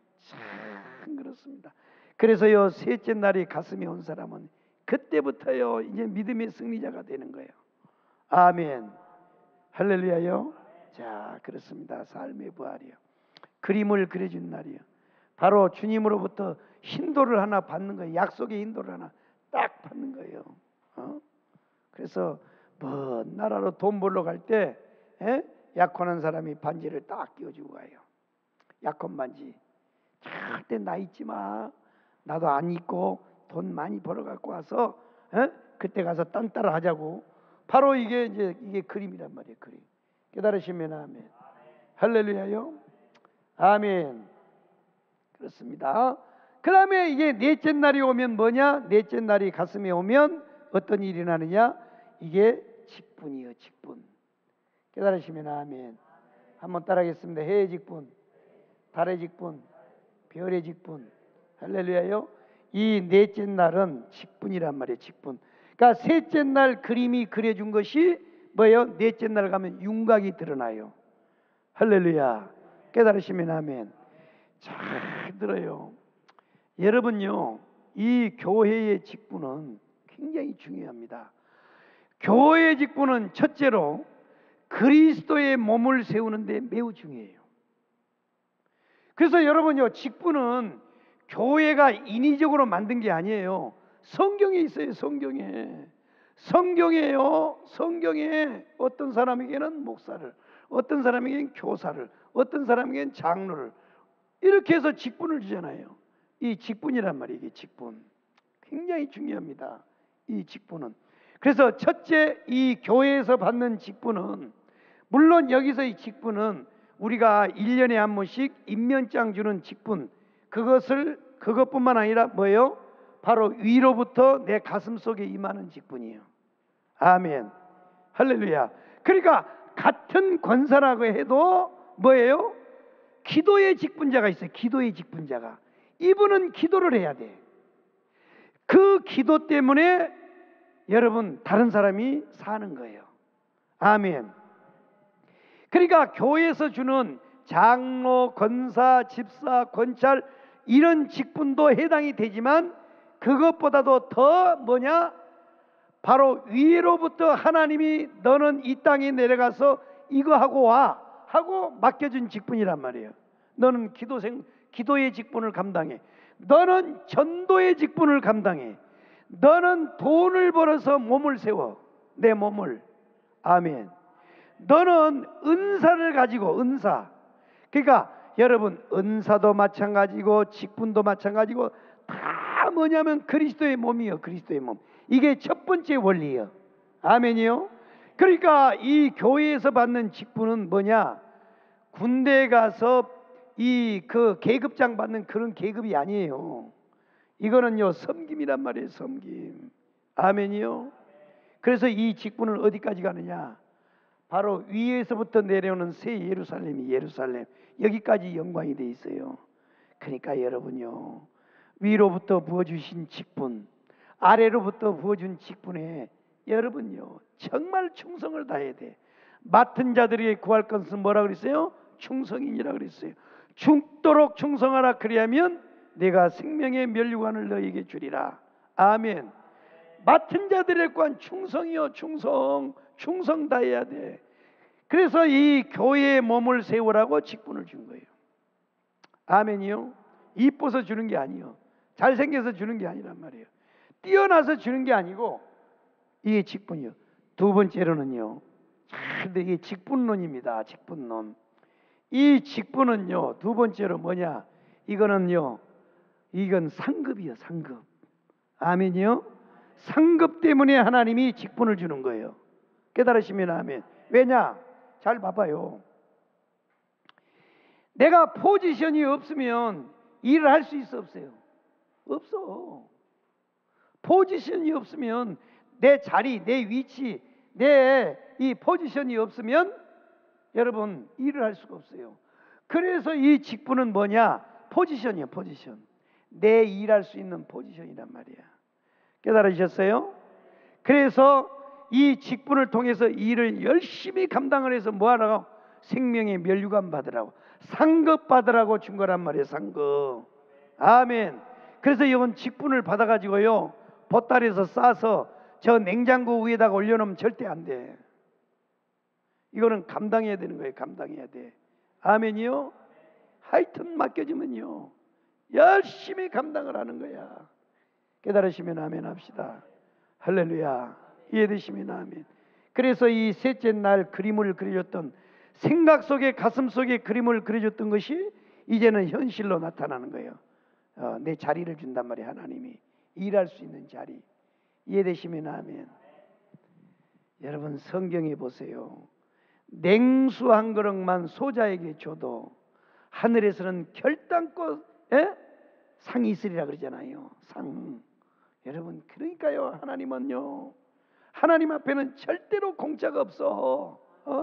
참 그렇습니다. 그래서요, 셋째 날이 가슴에 온 사람은 그때부터요 이제 믿음의 승리자가 되는 거예요. 아멘. 할렐루야요. 자, 그렇습니다. 삶의 부활이요. 그림을 그려준 날이요. 바로 주님으로부터 힌도를 하나 받는 거예요. 약속의 힌도를 하나 딱 받는 거예요. 그래서 먼 나라로 돈 벌러 갈 때 약혼한 사람이 반지를 딱 끼워주고 가요. 약혼 반지. 절대 나 잊지 마. 나도 안 잊고 돈 많이 벌어 갖고 와서 그때 가서 딴 따라 하자고. 바로 이게 그림이란 말이에요. 그림. 깨달으시면 아멘. 할렐루야요. 아멘. 그렇습니다. 그 다음에 이게 넷째 날이 오면 뭐냐? 넷째 날이 가슴에 오면 어떤 일이 나느냐? 이게 직분이요. 직분. 깨달으시면 아멘. 한번 따라하겠습니다. 해의 직분, 달의 직분, 별의 직분. 할렐루야요. 이 넷째 날은 직분이란 말이에요. 직분. 그러니까 셋째 날 그림이 그려준 것이 뭐예요? 넷째 날 가면 윤곽이 드러나요. 할렐루야. 깨달으시면 아멘. 잘 들어요. 여러분요, 이 교회의 직분은 굉장히 중요합니다. 교회의 직분은 첫째로 그리스도의 몸을 세우는 데 매우 중요해요. 그래서 여러분요, 직분은 교회가 인위적으로 만든 게 아니에요. 성경에 있어요. 성경에요. 성경에 어떤 사람에게는 목사를, 어떤 사람에게는 교사를, 어떤 사람에게는 장로를 이렇게 해서 직분을 주잖아요. 이 직분이란 말이에요. 이게 직분. 굉장히 중요합니다. 이 직분은. 그래서 첫째, 이 교회에서 받는 직분은, 물론 여기서 이 직분은 우리가 1년에 한 번씩 임면장 주는 직분, 그것뿐만 아니라 뭐예요? 바로 위로부터 내 가슴 속에 임하는 직분이에요. 아멘. 할렐루야. 그러니까 같은 권사라고 해도 뭐예요? 기도의 직분자가 있어요. 기도의 직분자가. 이분은 기도를 해야 돼. 그 기도 때문에 여러분 다른 사람이 사는 거예요. 아멘. 그러니까 교회에서 주는 장로, 권사, 집사, 권찰 이런 직분도 해당이 되지만 그것보다도 더 뭐냐? 바로 위로부터 하나님이 너는 이 땅에 내려가서 이거 하고 와 하고 맡겨준 직분이란 말이에요. 너는 기도의 직분을 감당해. 너는 전도의 직분을 감당해. 너는 돈을 벌어서 몸을 세워. 내 몸을. 아멘. 너는 은사를 가지고, 은사. 그러니까 여러분, 은사도 마찬가지고 직분도 마찬가지고 다 뭐냐면 그리스도의 몸이요, 그리스도의 몸. 이게 첫 번째 원리예요. 아멘이요. 그러니까 이 교회에서 받는 직분은 뭐냐? 군대에 가서 그 계급장 받는 그런 계급이 아니에요. 이거는요, 섬김이란 말이에요, 섬김. 아멘이요. 그래서 이 직분은 어디까지 가느냐? 바로 위에서부터 내려오는 새 예루살렘이, 예루살렘, 여기까지 연관이 돼 있어요. 그러니까 여러분요, 위로부터 부어주신 직분, 아래로부터 부어준 직분에 여러분요, 정말 충성을 다해야 돼. 맡은 자들에게 구할 것은 뭐라 그랬어요? 충성이니라 그랬어요. 죽도록 충성하라. 그리하면 내가 생명의 면류관을 너에게 주리라. 아멘. 맡은 자들에 관한 충성이요, 충성 다해야 돼. 그래서 이 교회의 몸을 세우라고 직분을 준 거예요. 아멘이요. 이뻐서 주는 게 아니요, 잘생겨서 주는 게 아니란 말이에요. 뛰어나서 주는 게 아니고 이게 직분이요. 두 번째로는요, 근데 이게 직분론입니다. 직분론. 이 직분은요, 두 번째로 뭐냐? 이거는요, 이건 상급이요, 상급. 아멘이요. 상급 때문에 하나님이 직분을 주는 거예요. 깨달으시면 아멘. 왜냐? 잘 봐봐요. 내가 포지션이 없으면 일을 할 수 있어, 없어요? 없어. 포지션이 없으면 내 자리, 내 위치, 내 이 포지션이 없으면 여러분 일을 할 수가 없어요. 그래서 이 직분은 뭐냐? 포지션이에요, 포지션. 내 일할 수 있는 포지션이란 말이야. 깨달으셨어요? 그래서 이 직분을 통해서 일을 열심히 감당을 해서 뭐하라고? 생명의 면류관 받으라고, 상급 받으라고 준 거란 말이에요, 상급. 아멘. 그래서 이건 직분을 받아가지고요, 보따리에서 싸서 저 냉장고 위에다가 올려놓으면 절대 안 돼. 이거는 감당해야 되는 거예요, 감당해야 돼. 아멘이요. 하여튼 맡겨지면요, 열심히 감당을 하는 거야. 깨달으시면 아멘 합시다. 할렐루야. 이해되시면 아멘. 그래서 이 셋째 날 그림을 그려줬던, 생각 속에, 가슴 속에 그림을 그려줬던 것이 이제는 현실로 나타나는 거예요. 내 자리를 준단 말이에요, 하나님이. 일할 수 있는 자리. 이해되시면 아멘. 여러분 성경에 보세요. 냉수 한 그릇만 소자에게 줘도 하늘에서는 결단코 상이 있으리라 그러잖아요. 상. 여러분 그러니까요, 하나님은요, 하나님 앞에는 절대로 공짜가 없어.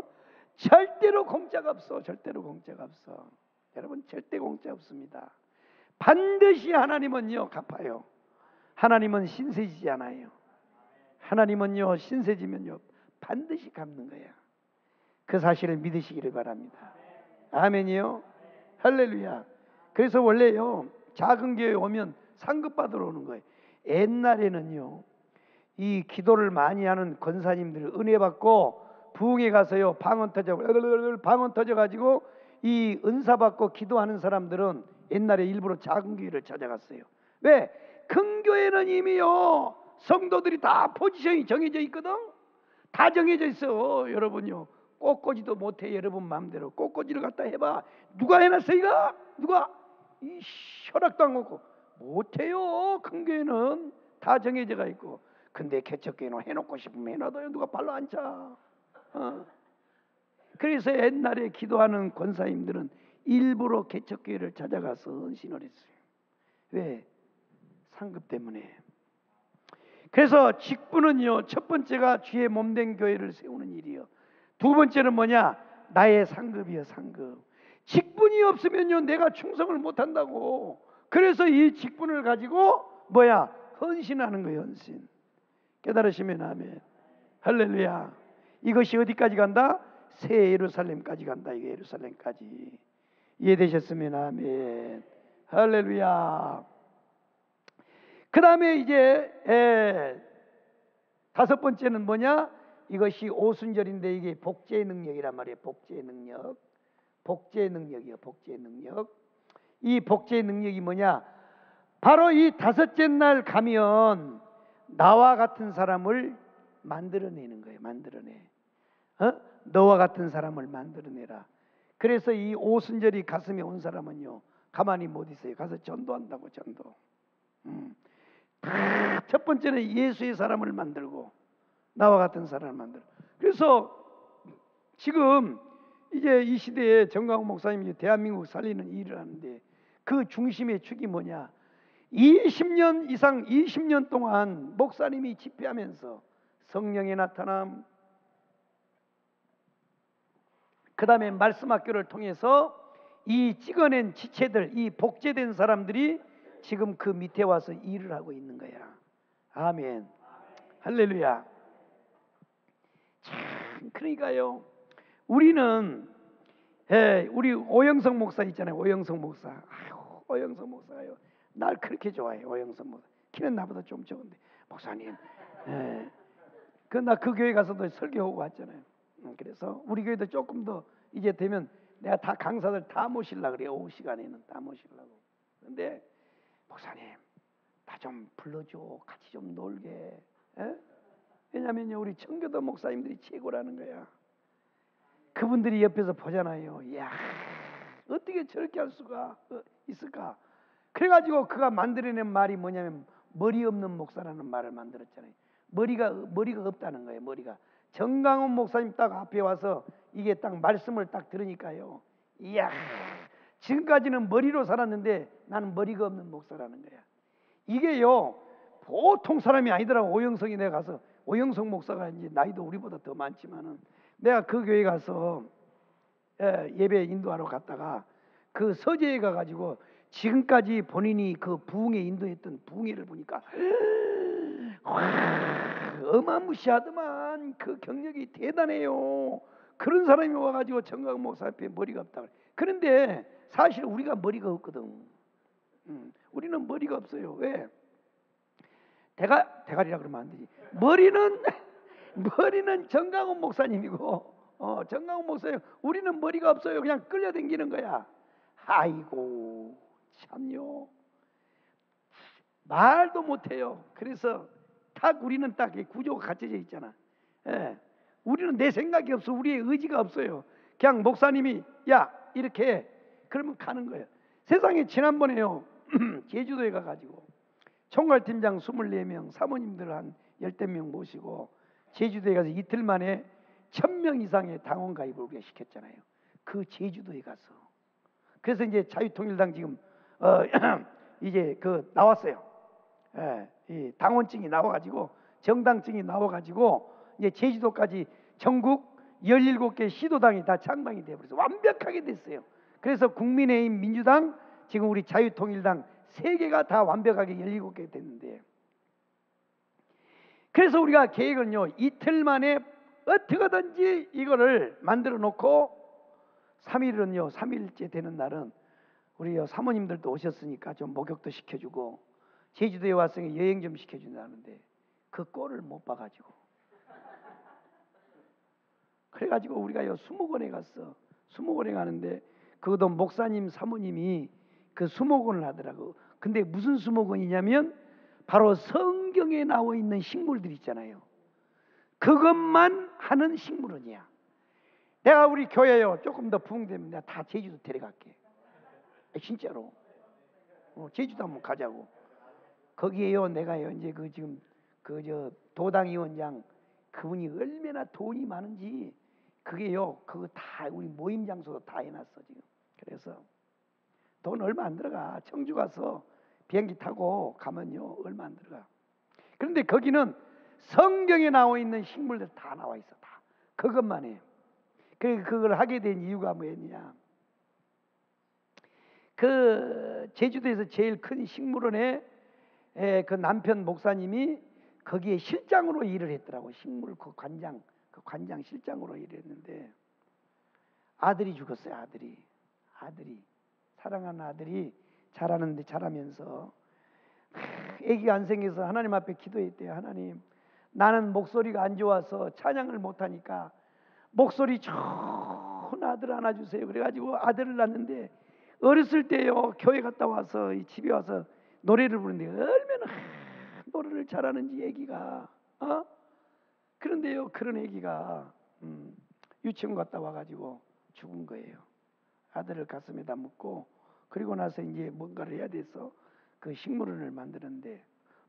절대로 공짜가 없어. 절대로 공짜가 없어. 여러분 절대 공짜 없습니다. 반드시 하나님은요 갚아요. 하나님은 신세지지 않아요. 하나님은요 신세지면요 반드시 갚는 거야. 그 사실을 믿으시기를 바랍니다. 아멘이요. 할렐루야. 그래서 원래요, 작은 교회 오면 상급 받으러 오는 거예요. 옛날에는요, 이 기도를 많이 하는 권사님들 은혜 받고 부흥에 가서요 방언 터져가지고 이 은사 받고 기도하는 사람들은 옛날에 일부러 작은 교회를 찾아갔어요. 왜? 큰 교회는 이미요 성도들이 다 포지션이 정해져 있거든. 다 정해져 있어. 여러분요 꽃꽂이도 못해. 여러분 마음대로 꽃꽂이를 갖다 해봐. 누가 해놨어 이거? 누가? 이 허락도 안 받고 못해요. 큰 교회는 다 정해져가 있고. 근데 개척교회는 해놓고 싶으면 해놔도요 누가 발로 안 차. 그래서 옛날에 기도하는 권사님들은 일부러 개척교회를 찾아가서 헌신을 했어요. 왜? 상급 때문에. 그래서 직분은요, 첫 번째가 주의 몸된 교회를 세우는 일이요. 두 번째는 뭐냐? 나의 상급이요, 상급. 직분이 없으면요 내가 충성을 못한다고. 그래서 이 직분을 가지고 뭐야? 헌신하는 거예요, 헌신. 깨달으시면 아멘. 할렐루야. 이것이 어디까지 간다? 새 예루살렘까지 간다. 이게 예루살렘까지. 이해되셨으면 아멘. 할렐루야. 그 다음에 이제 다섯 번째는 뭐냐? 이것이 오순절인데 이게 복제의 능력이란 말이에요. 복제의 능력. 복제의 능력이요. 복제의 능력. 이 복제의 능력이 뭐냐? 바로 이 다섯째 날 가면 나와 같은 사람을 만들어내는 거예요. 만들어내. 너와 같은 사람을 만들어내라. 그래서 이 오순절이 가슴에 온 사람은요, 가만히 못 있어요. 가서 전도한다고. 전도. 첫 번째는 예수의 사람을 만들고 나와 같은 사람을 만들고. 그래서 지금 이제 이 시대에 정광훈 목사님이 대한민국 살리는 일을 하는데 그 중심의 축이 뭐냐? 20년 이상 20년 동안 목사님이 집회하면서 성령의 나타남, 그 다음에 말씀학교를 통해서 이 찍어낸 지체들, 이 복제된 사람들이 지금 그 밑에 와서 일을 하고 있는 거야. 아멘. 할렐루야. 참, 그러니까요, 우리는 우리 오영석 목사 있잖아요. 오영석 목사. 아유, 오영석 목사요. 날 그렇게 좋아해. 오영석 목사. 키는 나보다 좀 적은데 목사님. 나 그 교회 가서도 설교하고 왔잖아요. 그래서 우리 교회도 조금 더 이제 되면 내가 다 강사들 다 모시려고 그래요. 오후 시간에는 다 모시려고. 근데 목사님, 나 좀 불러줘. 같이 좀 놀게. 왜냐면요, 우리 청교도 목사님들이 최고라는 거야. 그분들이 옆에서 보잖아요. 이야, 어떻게 저렇게 할 수가 있을까? 그래가지고 그가 만들어낸 말이 뭐냐면 머리 없는 목사라는 말을 만들었잖아요. 머리가 없다는 거예요. 머리가. 정강훈 목사님 딱 앞에 와서 이게 딱 말씀을 딱 들으니까요, 이야, 지금까지는 머리로 살았는데 나는 머리가 없는 목사라는 거야. 이게요, 보통 사람이 아니더라고. 오영석이 내가 가서, 오영석 목사가 이제 나이도 우리보다 더 많지만은 내가 그 교회 가서 예배 인도하러 갔다가 그 서재에 가가지고 지금까지 본인이 그 부흥회 인도했던 부흥회를 보니까 어마무시하더만. 그 경력이 대단해요. 그런 사람이 와가지고 정강 목사 앞에 머리가 없다. 그런데 사실 우리가 머리가 없거든. 우리는 머리가 없어요. 왜? 대가리라 그러면 안 되지. 머리는 정강훈 목사님이고, 정강훈 목사님, 우리는 머리가 없어요. 그냥 끌려다니는 거야. 아이고, 참요. 말도 못해요. 그래서 우리는 딱 구조가 갖춰져 있잖아. 우리는 내 생각이 없어. 우리의 의지가 없어요. 그냥 목사님이 야 이렇게 해. 그러면 가는 거예요. 세상에 지난번에요 제주도에 가가지고 총괄팀장 24명, 사모님들 한 10명 모시고 제주도에 가서 이틀 만에 1000명 이상의 당원 가입을 우리가 시켰잖아요. 그 제주도에 가서. 그래서 이제 자유통일당 지금 이제 그 나왔어요. 이 당원증이 나와가지고, 정당증이 나와가지고 이제 제주도까지 전국 17개 시도당이 다 창당이 되어버려서 완벽하게 됐어요. 그래서 국민의힘, 민주당, 지금 우리 자유통일당 3개가 다 완벽하게 17개 됐는데, 그래서 우리가 계획은요, 이틀 만에 어떻게든지 이거를 만들어 놓고 3일째 되는 날은 우리 사모님들도 오셨으니까 좀 목욕도 시켜주고 제주도에 왔으니 여행 좀 시켜준다는데 그 꼴을 못 봐가지고, 그래가지고 우리가 수목원에 갔어. 수목원에 가는데 그것도 목사님 사모님이 그 수목원을 하더라고. 근데 무슨 수목원이냐면 바로 성경에 나와 있는 식물들 있잖아요. 그것만 하는 식물원이야. 내가 우리 교회요 조금 더 부흥되면 내가 다 제주도 데려갈게. 진짜로. 제주도 한번 가자고. 거기에요 내가요 이제 지금 도당위원장 그분이 얼마나 돈이 많은지 그게요 그거 다 우리 모임 장소도 다 해놨어 지금. 그래서 돈 얼마 안 들어가. 청주 가서 비행기 타고 가면요 얼마 안 들어가. 그런데 거기는 성경에 나와 있는 식물들 다 나와 있어. 다 그것만 해. 그걸 하게 된 이유가 뭐였냐, 그 제주도에서 제일 큰 식물원에 그 남편 목사님이 거기에 실장으로 일을 했더라고. 식물 그 관장 실장으로 일했는데 아들이 죽었어요. 아들이 사랑하는 아들이 자라면서 아기가 안 생겨서 하나님 앞에 기도했대요. 하나님, 나는 목소리가 안 좋아서 찬양을 못하니까 목소리 좋은 아들 하나 주세요. 그래가지고 아들을 낳는데 어렸을 때요 교회 갔다 와서 이 집에 와서 노래를 부르는데 얼마나 노래를 잘하는지. 아기가 그런데요, 그런 애기가 유치원 갔다 와가지고 죽은 거예요. 아들을 가슴에다 묻고, 그리고 나서 이제 뭔가를 해야 돼서 그 식물원을 만드는데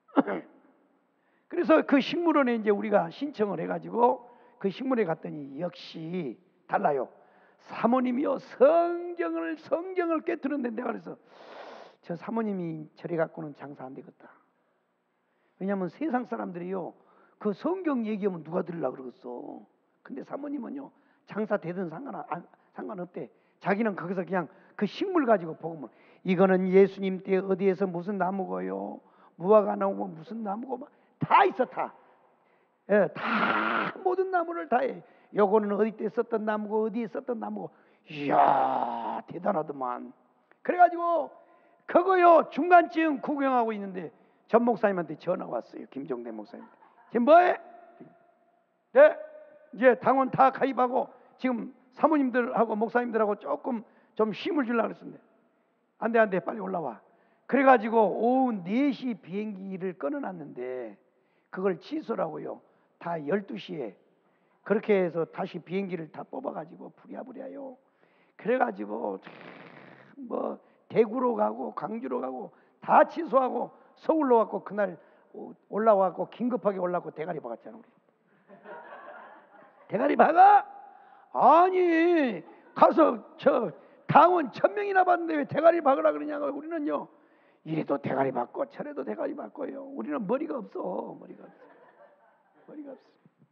그래서 그 식물원에 이제 우리가 신청을 해가지고 그 식물에 갔더니 역시 달라요. 사모님이요, 성경을 깨트렸는데 내가 그래서 저 사모님이 저래 갖고는 장사 안 되겠다. 왜냐하면 세상 사람들이요, 그 성경 얘기하면 누가 들으려고 그러겠어. 근데 사모님은요, 장사 되든 상관없대. 자기는 거기서 그냥 그 식물 가지고 복음을, 이거는 예수님 때 어디에서 무슨 나무고요, 무화과 나무고 무슨 나무고 다 있어. 다. 예, 다 모든 나무를 다 해. 요거는 어디 때 썼던 나무고 어디에 썼던 나무고. 이야, 대단하더만. 그래가지고 그거요, 중간쯤 구경하고 있는데 전 목사님한테 전화가 왔어요. 김종대 목사님. 지금 뭐해? 네, 이제 당원 다 가입하고 지금 사모님들하고 목사님들하고 조금 좀 힘을 주려고 그랬는데 안 돼, 빨리 올라와. 그래가지고 오후 4시 비행기를 끊어놨는데 그걸 취소라고요. 다 12시에 그렇게 해서 다시 비행기를 다 뽑아가지고 부랴부랴요. 그래가지고 뭐 대구로 가고 광주로 가고 다 취소하고 서울로 왔고, 그날 올라와갖고 긴급하게 올라왔고 대가리 박았잖아. 우리 대가리 박아? 아니, 가서 저 당원 1000명이나 받는데 왜 대가리 박으라 그러냐고. 우리는요, 이래도 대가리 받고 저래도 대가리 받고요. 우리는 머리가 없어. 머리가 없어.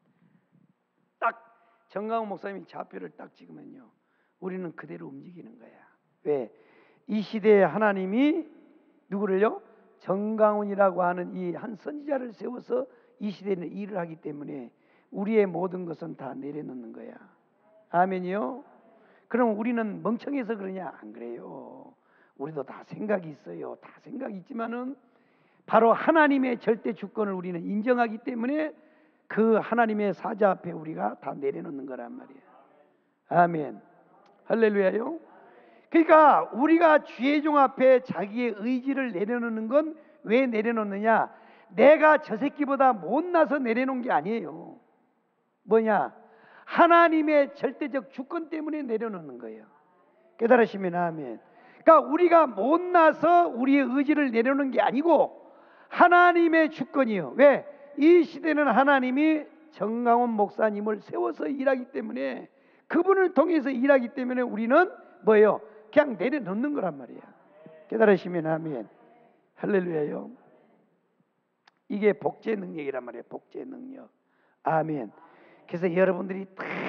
딱 정강훈 목사님이 좌표를 딱 찍으면요, 우리는 그대로 움직이는 거야. 왜? 이 시대에 하나님이 누구를요? 정강훈이라고 하는 이 한 선지자를 세워서 이 시대에는 일을 하기 때문에 우리의 모든 것은 다 내려놓는 거야. 아멘이요? 그럼 우리는 멍청해서 그러냐? 안 그래요. 우리도 다 생각이 있어요. 다 생각이 있지만은 바로 하나님의 절대 주권을 우리는 인정하기 때문에 그 하나님의 사자 앞에 우리가 다 내려놓는 거란 말이에요. 아멘. 할렐루야요. 그러니까 우리가 주의 종 앞에 자기의 의지를 내려놓는 건 왜 내려놓느냐? 내가 저 새끼보다 못나서 내려놓은 게 아니에요. 뭐냐? 하나님의 절대적 주권 때문에 내려놓는 거예요. 깨달으시면 아멘. 그러니까 우리가 못나서 우리의 의지를 내려놓는 게 아니고 하나님의 주권이요. 왜? 이 시대는 하나님이 정강훈 목사님을 세워서 일하기 때문에, 그분을 통해서 일하기 때문에 우리는 뭐예요? 그냥 내려놓는 거란 말이야. 깨달으시면 아멘. 할렐루야요. 이게 복제 능력이란 말이에요. 복제 능력. 아멘. 그래서 여러분들이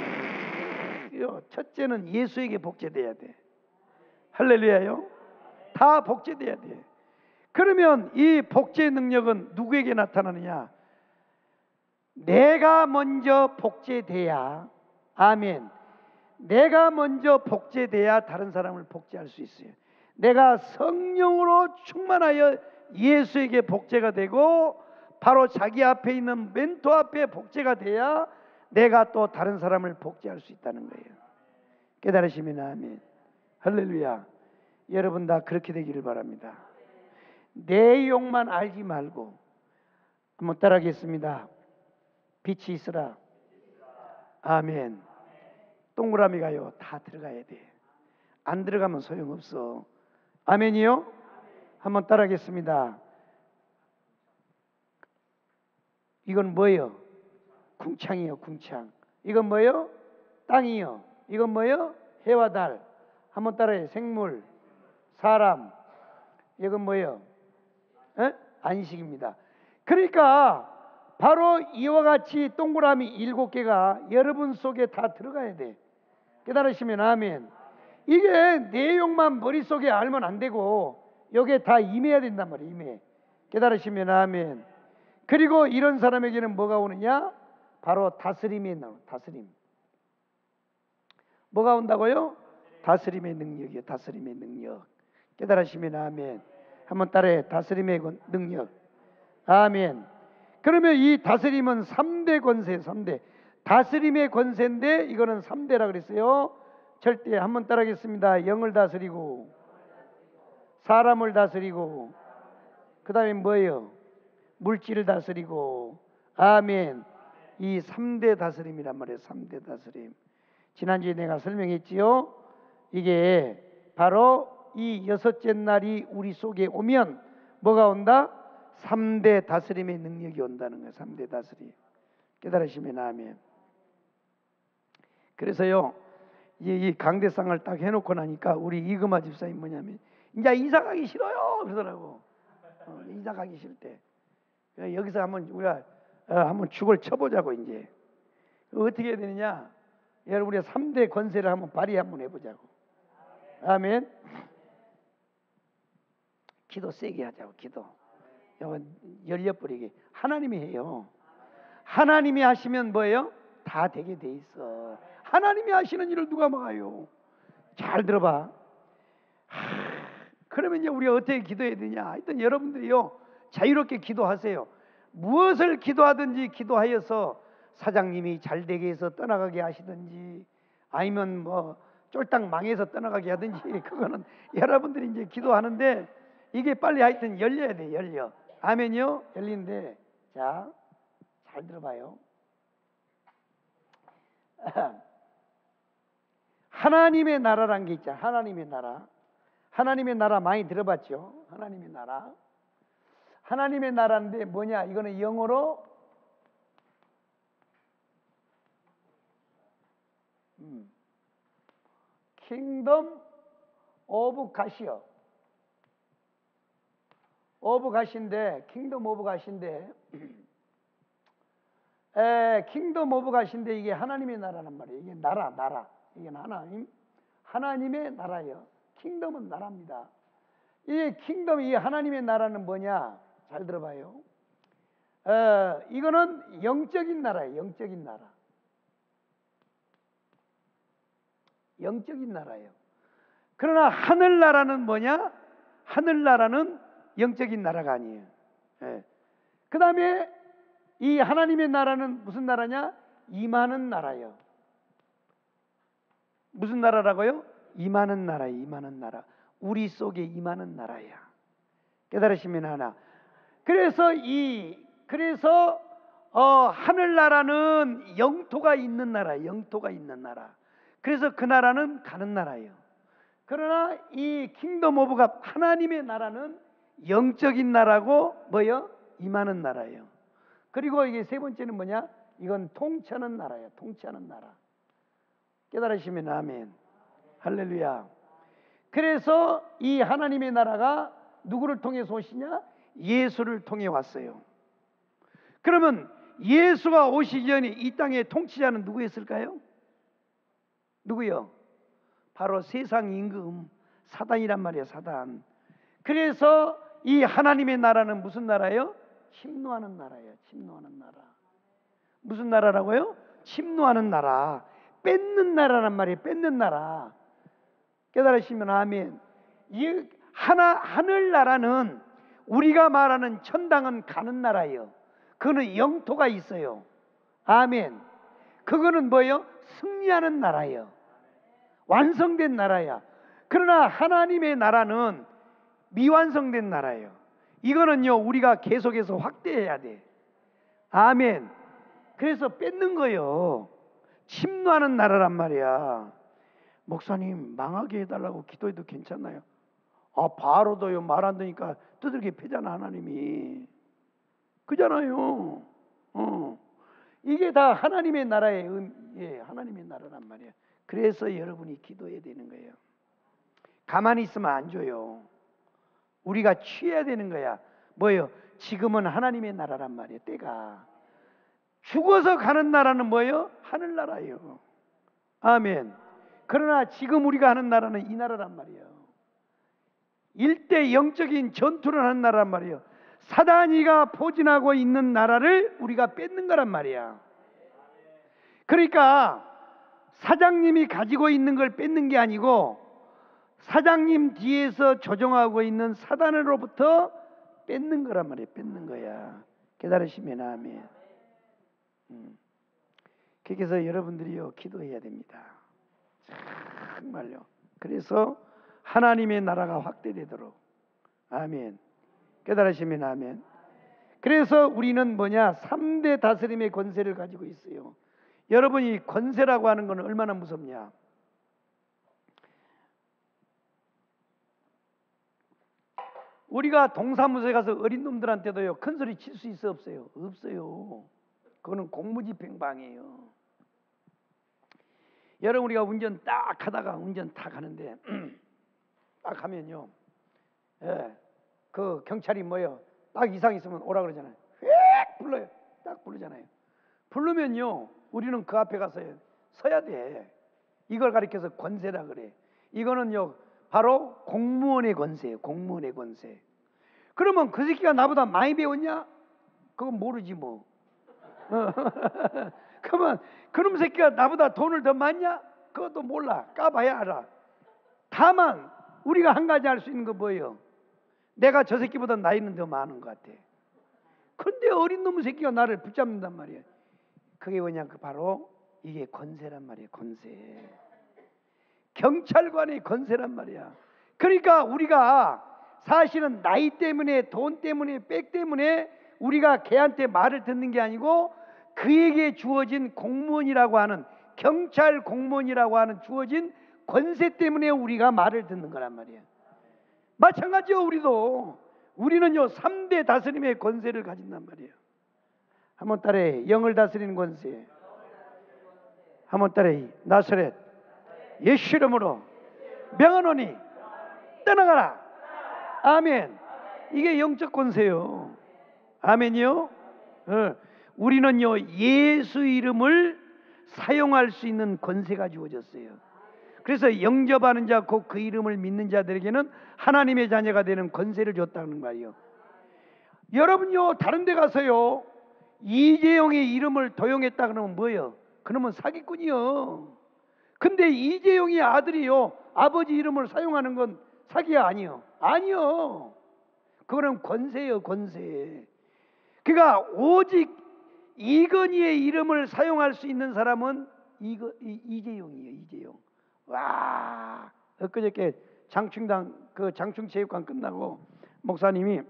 첫째는 예수에게 복제돼야 돼. 할렐루야요. 다 복제돼야 돼. 그러면 이 복제 능력은 누구에게 나타나느냐? 내가 먼저 복제돼야, 아멘, 내가 먼저 복제돼야 다른 사람을 복제할 수 있어요. 내가 성령으로 충만하여 예수에게 복제가 되고 바로 자기 앞에 있는 멘토 앞에 복제가 돼야 내가 또 다른 사람을 복제할 수 있다는 거예요. 깨달으시면 아멘. 할렐루야. 여러분 다 그렇게 되기를 바랍니다. 내용만 알지 말고, 한번 따라하겠습니다. 빛이 있으라. 아멘. 동그라미가요, 다 들어가야 돼. 안 들어가면 소용없어. 아멘이요? 한번 따라하겠습니다. 이건 뭐예요? 궁창이요, 궁창. 이건 뭐예요? 땅이요. 이건 뭐예요? 해와 달. 한번 따라해. 생물, 사람. 이건 뭐예요? 안식입니다. 그러니까 바로 이와 같이 동그라미 7개가 여러분 속에 다 들어가야 돼. 깨달으시면 아멘. 이게 내용만 머릿속에 알면 안 되고 여기에 다 임해야 된단 말이에요. 임해. 깨달으시면 아멘. 그리고 이런 사람에게는 뭐가 오느냐? 바로 다스림이 나와요. 다스림. 뭐가 온다고요? 다스림의 능력이요. 다스림의 능력. 깨달으시면 아멘. 한번 따라해. 다스림의 능력. 아멘. 그러면 이 다스림은 3대 권세, 3대. 다스림의 권세인데 이거는 3대라 그랬어요. 절대. 한번 따라하겠습니다. 영을 다스리고, 사람을 다스리고, 그 다음에 뭐예요? 물질을 다스리고, 아멘. 이 3대 다스림이란 말이에요. 3대 다스림. 지난주에 내가 설명했지요. 이게 바로 이 여섯째 날이 우리 속에 오면 뭐가 온다? 3대 다스림의 능력이 온다는 거예요. 3대 다스림. 깨달으시면 아멘. 그래서요, 이 강대상을 딱 해놓고 나니까 우리 이금아 집사님 뭐냐면 이제 이사 가기 싫어요 그러더라고. 이사 가기 싫을 때 여기서 한번 우리가 한번 죽을 쳐보자고. 이제 어떻게 해야 되느냐? 여러분 우리가 3대 권세를 한번 발휘 한번 해보자고. 아멘. 기도 세게 하자고. 기도 열려버리게. 하나님이 해요. 하나님이 하시면 뭐예요? 다 되게 돼 있어. 하나님이 하시는 일을 누가 막아요? 잘 들어봐. 그러면 이제 우리가 어떻게 기도해야 되냐? 하여튼 여러분들이요, 자유롭게 기도하세요. 무엇을 기도하든지 기도하여서 사장님이 잘 되게 해서 떠나가게 하시든지, 아니면 뭐 쫄딱 망해서 떠나가게 하든지, 그거는 여러분들이 이제 기도하는데, 이게 빨리 하여튼 열려야 돼. 열려. 아멘이요? 열리는데, 자, 잘 들어봐요. 하나님의 나라란 게 있잖아. 하나님의 나라. 하나님의 나라 많이 들어봤죠? 하나님의 나라. 하나님의 나라인데 뭐냐? 이거는 영어로 킹덤 오브 갓이요. 오브 갓인데, 킹덤 오브 갓인데, 킹덤 오브 갓인데 이게 하나님의 나라란 말이에요. 이게 나라. 이게 하나님의 나라예요. 킹덤은 나라입니다. 이 킹덤, 이 하나님의 나라는 뭐냐? 잘 들어봐요. 이거는 영적인 나라예요. 영적인 나라. 영적인 나라예요. 그러나 하늘나라는 뭐냐? 하늘나라는 영적인 나라가 아니에요. 그 다음에 이 하나님의 나라는 무슨 나라냐? 임하는 나라예요. 무슨 나라라고요? 임하는 나라예요. 임하는 나라. 우리 속에 임하는 나라야. 깨달으시면 하나. 그래서 하늘나라는 영토가 있는 나라. 영토가 있는 나라. 그래서 그 나라는 가는 나라예요. 그러나 이 킹덤 오브 갓, 하나님의 나라는 영적인 나라고 뭐요? 임하는 나라예요. 그리고 이게 세 번째는 뭐냐? 이건 통치하는 나라예요. 통치하는 나라. 깨달으시면 아멘. 할렐루야. 그래서 이 하나님의 나라가 누구를 통해서 오시냐? 예수를 통해 왔어요. 그러면 예수가 오시기 전에 이 땅의 통치자는 누구였을까요? 누구요? 바로 세상 임금 사단이란 말이에요. 사단. 그래서 이 하나님의 나라는 무슨 나라예요? 침노하는 나라예요. 침노하는 나라. 무슨 나라라고요? 침노하는 나라. 뺏는 나라란 말이에요. 뺏는 나라. 깨달으시면 아멘. 이 하늘나라는 우리가 말하는 천당은 가는 나라예요. 그거는 영토가 있어요. 아멘. 그거는 뭐예요? 승리하는 나라예요. 완성된 나라야. 그러나 하나님의 나라는 미완성된 나라예요. 이거는요, 우리가 계속해서 확대해야 돼. 아멘. 그래서 뺏는 거예요. 침노하는 나라란 말이야. 목사님, 망하게 해달라고 기도해도 괜찮나요? 바로도요, 말 안 되니까 두들겨 패잖아, 하나님이. 그잖아요. 이게 다 하나님의 나라의 하나님의 나라란 말이야. 그래서 여러분이 기도해야 되는 거예요. 가만히 있으면 안 줘요. 우리가 취해야 되는 거야. 뭐예요? 지금은 하나님의 나라란 말이에요. 때가 죽어서 가는 나라는 뭐예요? 하늘나라예요. 아멘. 그러나 지금 우리가 하는 나라는 이 나라란 말이에요. 일대 영적인 전투를 하는 나라란 말이에요. 사단이가 포진하고 있는 나라를 우리가 뺏는 거란 말이야. 그러니까 사장님이 가지고 있는 걸 뺏는 게 아니고 사장님 뒤에서 조종하고 있는 사단으로부터 뺏는 거란 말이에요. 뺏는 거야. 깨달으시면 아멘. 그래서 여러분들이요, 기도해야 됩니다. 정말요. 그래서 하나님의 나라가 확대되도록. 아멘. 깨달으시면 아멘. 그래서 우리는 뭐냐? 3대 다스림의 권세를 가지고 있어요. 여러분이 권세라고 하는 것은 얼마나 무섭냐? 우리가 동사무소에 가서 어린 놈들한테도요, 큰 소리 칠 수 있어 없어요? 없어요. 그거는 공무집행방이에요. 여러분, 우리가 운전 딱 하다가 운전 딱 하는데 딱 하면요, 그 경찰이 뭐예요? 딱 이상 있으면 오라 그러잖아요. 휙 불러요. 딱 부르잖아요. 부르면요, 우리는 그 앞에 가서 서야 돼. 이걸 가리켜서 권세라 그래. 이거는요, 바로 공무원의 권세예요. 공무원의 권세. 그러면 그 새끼가 나보다 많이 배웠냐? 그건 모르지 뭐. 그러면 그놈 새끼가 나보다 돈을 더 많냐? 그것도 몰라. 까봐야 알아. 다만 우리가 한 가지 알 수 있는 거 뭐예요? 내가 저 새끼보다 나이는 더 많은 것 같아. 근데 어린 놈 새끼가 나를 붙잡는단 말이야. 그게 뭐냐? 그 바로 이게 권세란 말이야. 권세. 경찰관의 권세란 말이야. 그러니까 우리가 사실은 나이 때문에, 돈 때문에, 백 때문에 우리가 걔한테 말을 듣는 게 아니고 그에게 주어진 공무원이라고 하는, 경찰 공무원이라고 하는 주어진 권세 때문에 우리가 말을 듣는 거란 말이야. 마찬가지요. 우리는요 3대 다스림의 권세를 가진단 말이에요. 한번 따라해. 영을 다스리는 권세. 한번 따라해. 나사렛 예수 이름으로 명하노니 떠나가라. 아멘. 이게 영적 권세요. 아멘이요. 우리는요 예수 이름을 사용할 수 있는 권세가 주어졌어요. 그래서 영접하는 자, 곧 그 이름을 믿는 자들에게는 하나님의 자녀가 되는 권세를 줬다는 말이요. 여러분요 다른 데 가서요 이재용의 이름을 도용했다 그러면 뭐예요? 그러면 사기꾼이요. 근데 이재용의 아들이요 아버지 이름을 사용하는 건 사기야? 아니요. 아니요. 그거는 권세예요. 권세. 그러니까 오직 이건희의 이름을 사용할 수 있는 사람은 이재용이에요. 이재용. 와, 엊그저께 장충당 그 장충체육관 끝나고 목사님이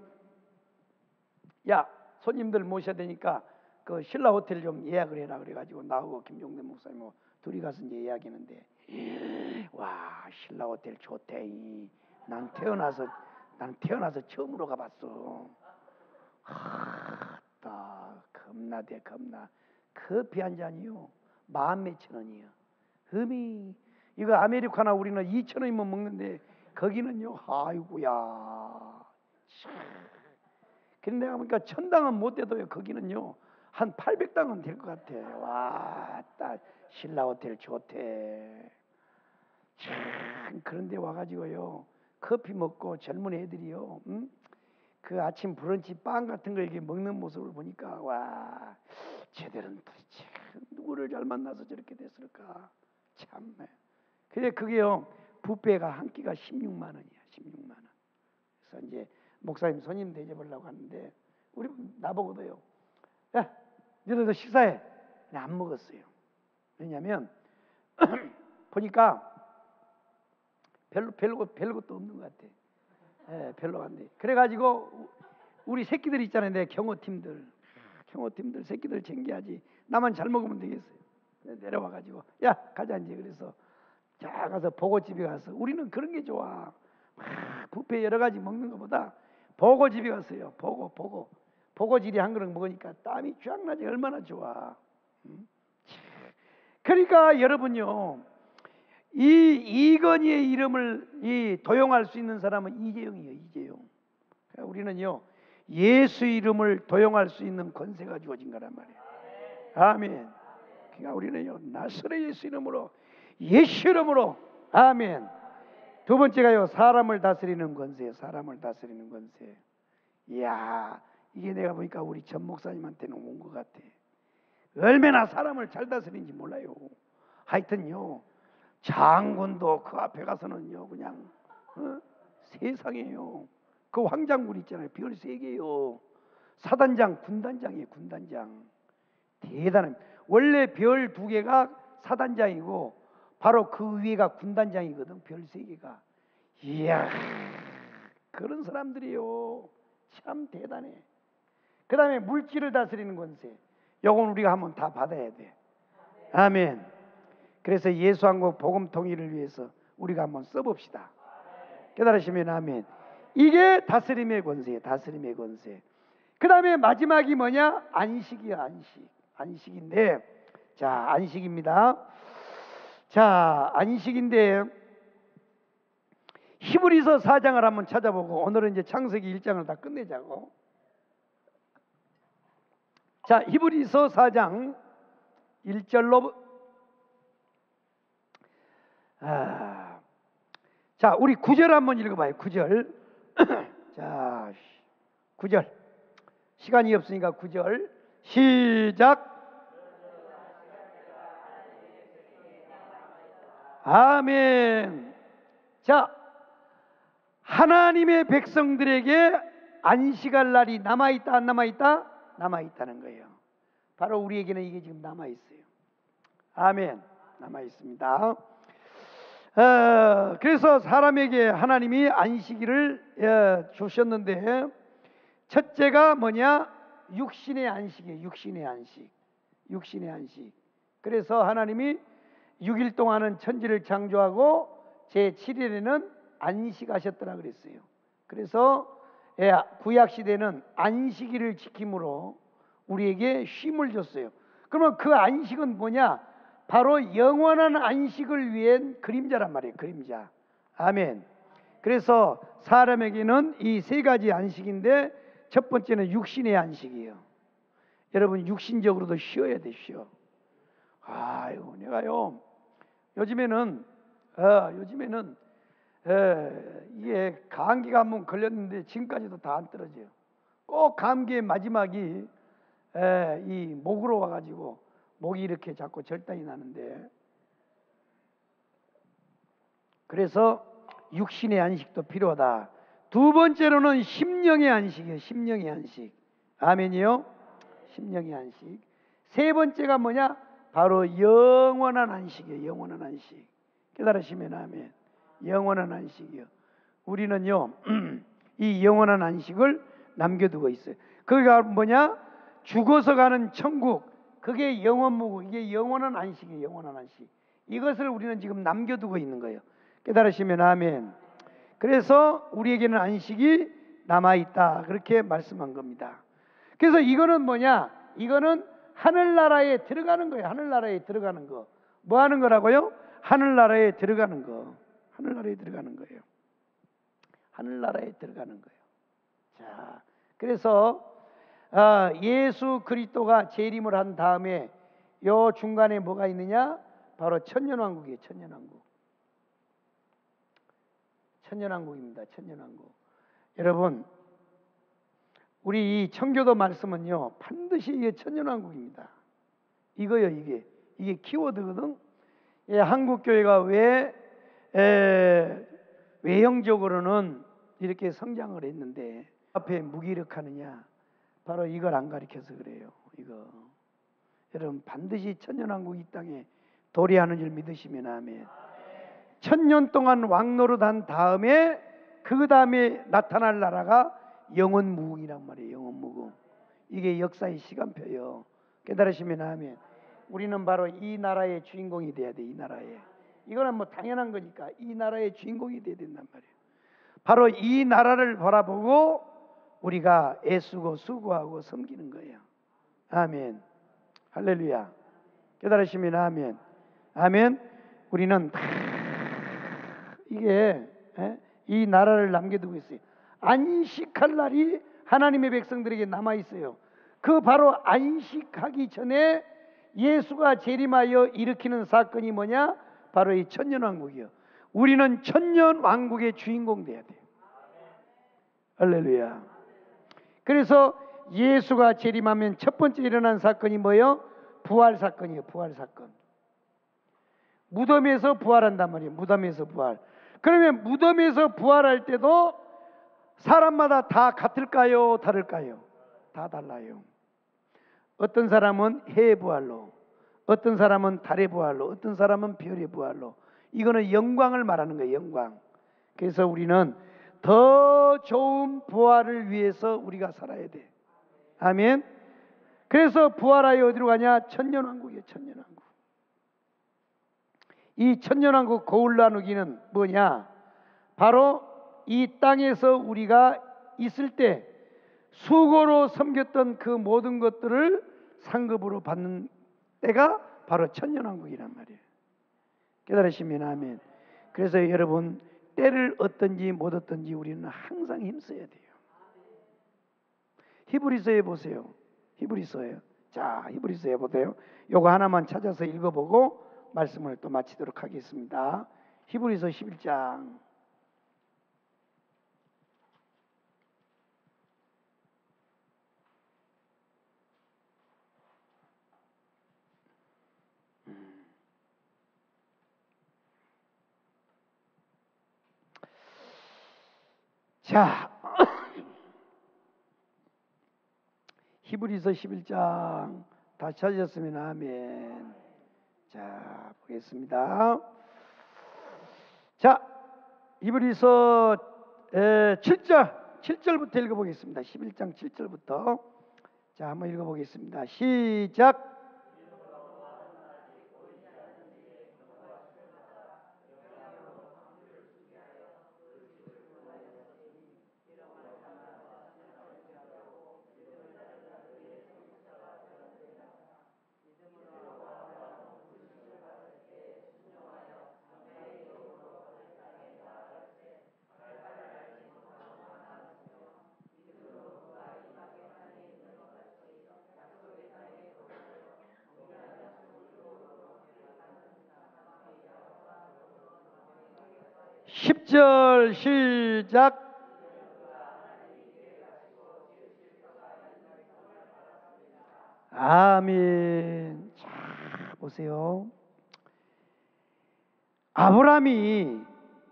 야 손님들 모셔야 되니까 그 신라 호텔 좀 예약을 해라 그래가지고 나하고 김종대 목사님 둘이 가서 이제 예약했는데 와 신라 호텔 좋대. 난 태어나서 처음으로 가봤어. 하다 겁나대 겁나. 커피 한 잔이요 10,000몇천원이요. 흠이 이거 아메리카노 우리는 2,000원이면 먹는데 거기는요 아이고야. 근데 내가 보니까 1,000당은 못 돼도요 거기는요 한 800당은 될 것 같아. 와, 딱 신라 호텔 좋대. 참 그런데 와가지고요 커피 먹고 젊은 애들이요 그 아침 브런치 빵 같은 거 이렇게 먹는 모습을 보니까 와 쟤들은 도대체 누구를 잘 만나서 저렇게 됐을까 참. 근데 그게요 뷔페가 한 끼가 16만 원이야. 16만 원. 그래서 이제 목사님 손님 대접하려고 하는데 우리 나보고도요 야 너희들도 식사해. 근데 안 먹었어요. 왜냐하면 보니까 별로 것도 없는 것 같아. 별로 안 돼. 그래가지고 우리 새끼들 있잖아요. 내 경호팀들 새끼들 챙겨야지. 나만 잘 먹으면 되겠어요. 내려와가지고 야 가자 이제. 그래서 자 가서 보고집에 가서 우리는 그런 게 좋아. 뷔페 여러 가지 먹는 것보다 보고집에 갔어요. 보고질이 한 그릇 먹으니까 땀이 쫙 나지. 얼마나 좋아. 그러니까 여러분요 이건희의 이름을 도용할 수 있는 사람은 이재용이에요. 이재용. 그러니까 우리는요 예수 이름을 도용할 수 있는 권세가 주어진 거란 말이에요. 아멘. 그러니까 우리는요 나사렛 예수 이름으로 예수 이름으로 아멘. 두 번째가요 사람을 다스리는 권세예요. 사람을 다스리는 권세. 이야 이게 내가 보니까 우리 전 목사님한테는 온 것 같아. 얼마나 사람을 잘 다스리는지 몰라요. 하여튼요 장군도 그 앞에 가서는요 그냥 세상에요. 그 황장군 있잖아요. 별 3개요. 사단장 군단장이에요. 군단장. 대단한. 원래 별 2개가 사단장이고 바로 그 위에가 군단장이거든. 별 3개가. 이야 그런 사람들이요 참 대단해. 그 다음에 물질을 다스리는 권세. 요건 우리가 한번 다 받아야 돼. 아멘. 그래서 예수왕국 복음 통일을 위해서 우리가 한번 써봅시다. 깨달으시면 아멘. 이게 다스림의 권세예요. 다스림의 권세. 그 다음에 마지막이 뭐냐? 안식이야. 안식. 안식인데, 자, 안식입니다. 자, 안식인데 히브리서 4장을 한번 찾아보고 오늘은 이제 창세기 1장을 다 끝내자고. 자, 히브리서 4장 1절로 자, 우리 9절 한번 읽어봐요. 9절. 자, 9절. 시간이 없으니까 9절 시작. 아멘. 자, 하나님의 백성들에게 안식할 날이 남아있다 안 남아있다? 남아있다는 거예요. 바로 우리에게는 이게 지금 남아있어요. 아멘. 남아있습니다. 그래서 사람에게 하나님이 안식일을 주셨는데 첫째가 뭐냐? 육신의 안식이에요. 육신의 안식. 육신의 안식. 그래서 하나님이 6일 동안은 천지를 창조하고 제7일에는 안식하셨더라 그랬어요. 그래서 구약 시대는 안식일을 지킴으로 우리에게 쉼을 줬어요. 그러면 그 안식은 뭐냐? 바로 영원한 안식을 위한 그림자란 말이에요. 그림자. 아멘. 그래서 사람에게는 이 세 가지 안식인데 첫 번째는 육신의 안식이에요. 여러분 육신적으로도 쉬어야 돼. 쉬어. 아유, 내가요 요즘에는 이게 감기가 한번 걸렸는데 지금까지도 다 안 떨어져요. 꼭 감기의 마지막이 이 목으로 와가지고 목이 이렇게 자꾸 절단이 나는데, 그래서 육신의 안식도 필요하다. 두 번째로는 심령의 안식이에요. 심령의 안식. 아멘이요. 심령의 안식. 세 번째가 뭐냐? 바로 영원한 안식이에요. 영원한 안식. 깨달으시면 아멘. 영원한 안식이요. 우리는요 이 영원한 안식을 남겨두고 있어요. 그게 뭐냐? 죽어서 가는 천국. 그게 영원무구. 이게 영원한 안식이에요. 영원한 안식. 이것을 우리는 지금 남겨두고 있는 거예요. 깨달으시면 아멘. 그래서 우리에게는 안식이 남아있다. 그렇게 말씀한 겁니다. 그래서 이거는 뭐냐? 이거는 하늘나라에 들어가는 거예요. 하늘나라에 들어가는 거. 뭐 하는 거라고요? 하늘나라에 들어가는 거. 하늘나라에 들어가는 거예요. 하늘나라에 들어가는 거예요. 자, 그래서 예수 그리스도가 재림을 한 다음에 요 중간에 뭐가 있느냐? 바로 천년왕국이에요. 천년왕국. 천년왕국입니다. 천년왕국. 여러분, 우리 이 청교도 말씀은요 반드시 이게 천년왕국입니다. 이거요. 이게 키워드거든. 한국교회가 왜 외형적으로는 이렇게 성장을 했는데 앞에 무기력하느냐? 바로 이걸 안 가르쳐서 그래요. 이거 여러분 반드시 천년왕국 이 땅에 도래하는 줄 믿으시면 아멘. 천년 동안 왕노릇한 다음에 그 다음에 나타날 나라가 영원무궁이란 말이에요. 영원무궁. 이게 역사의 시간표예요. 깨달으시면 아멘. 우리는 바로 이 나라의 주인공이 돼야 돼. 이 나라에. 이거는 뭐 당연한 거니까 이 나라의 주인공이 돼야 된단 말이에요. 바로 이 나라를 바라보고 우리가 애쓰고 수고하고 섬기는 거예요. 아멘. 할렐루야. 깨달으시면 아멘. 아멘. 우리는 다 이게 이 나라를 남겨두고 있어요. 안식할 날이 하나님의 백성들에게 남아 있어요. 그 바로 안식하기 전에 예수가 재림하여 일으키는 사건이 뭐냐? 바로 이 천년왕국이요. 우리는 천년왕국의 주인공 돼야 돼요. 할렐루야. 그래서 예수가 재림하면 첫 번째 일어난 사건이 뭐예요? 부활 사건이에요. 부활 사건. 무덤에서 부활한단 말이에요. 무덤에서 부활. 그러면 무덤에서 부활할 때도 사람마다 다 같을까요? 다를까요? 다 달라요. 어떤 사람은 해의 부활로, 어떤 사람은 달의 부활로, 어떤 사람은 별의 부활로. 이거는 영광을 말하는 거예요. 영광. 그래서 우리는 더 좋은 부활을 위해서 우리가 살아야 돼. 아멘. 그래서 부활하여 어디로 가냐? 천년왕국이에요. 천년왕국. 이 천년왕국 거울 나누기는 뭐냐? 바로 이 땅에서 우리가 있을 때 수고로 섬겼던 그 모든 것들을 상급으로 받는 때가 바로 천년왕국이란 말이에요. 깨달으시면 아멘. 그래서 여러분, 때를 얻든지 못 얻든지 우리는 항상 힘써야 돼요. 히브리서에 보세요. 히브리서예요. 자, 히브리서에 보세요. 요거 하나만 찾아서 읽어보고 말씀을 또 마치도록 하겠습니다. 히브리서 11장. 자, 히브리서 11장 다 찾으셨으면 아멘. 자, 보겠습니다. 자, 히브리서 7절부터 읽어보겠습니다. 11장 7절부터. 자, 한번 읽어보겠습니다. 시작. 십 절 시작. 아멘. 자, 보세요. 아브라함이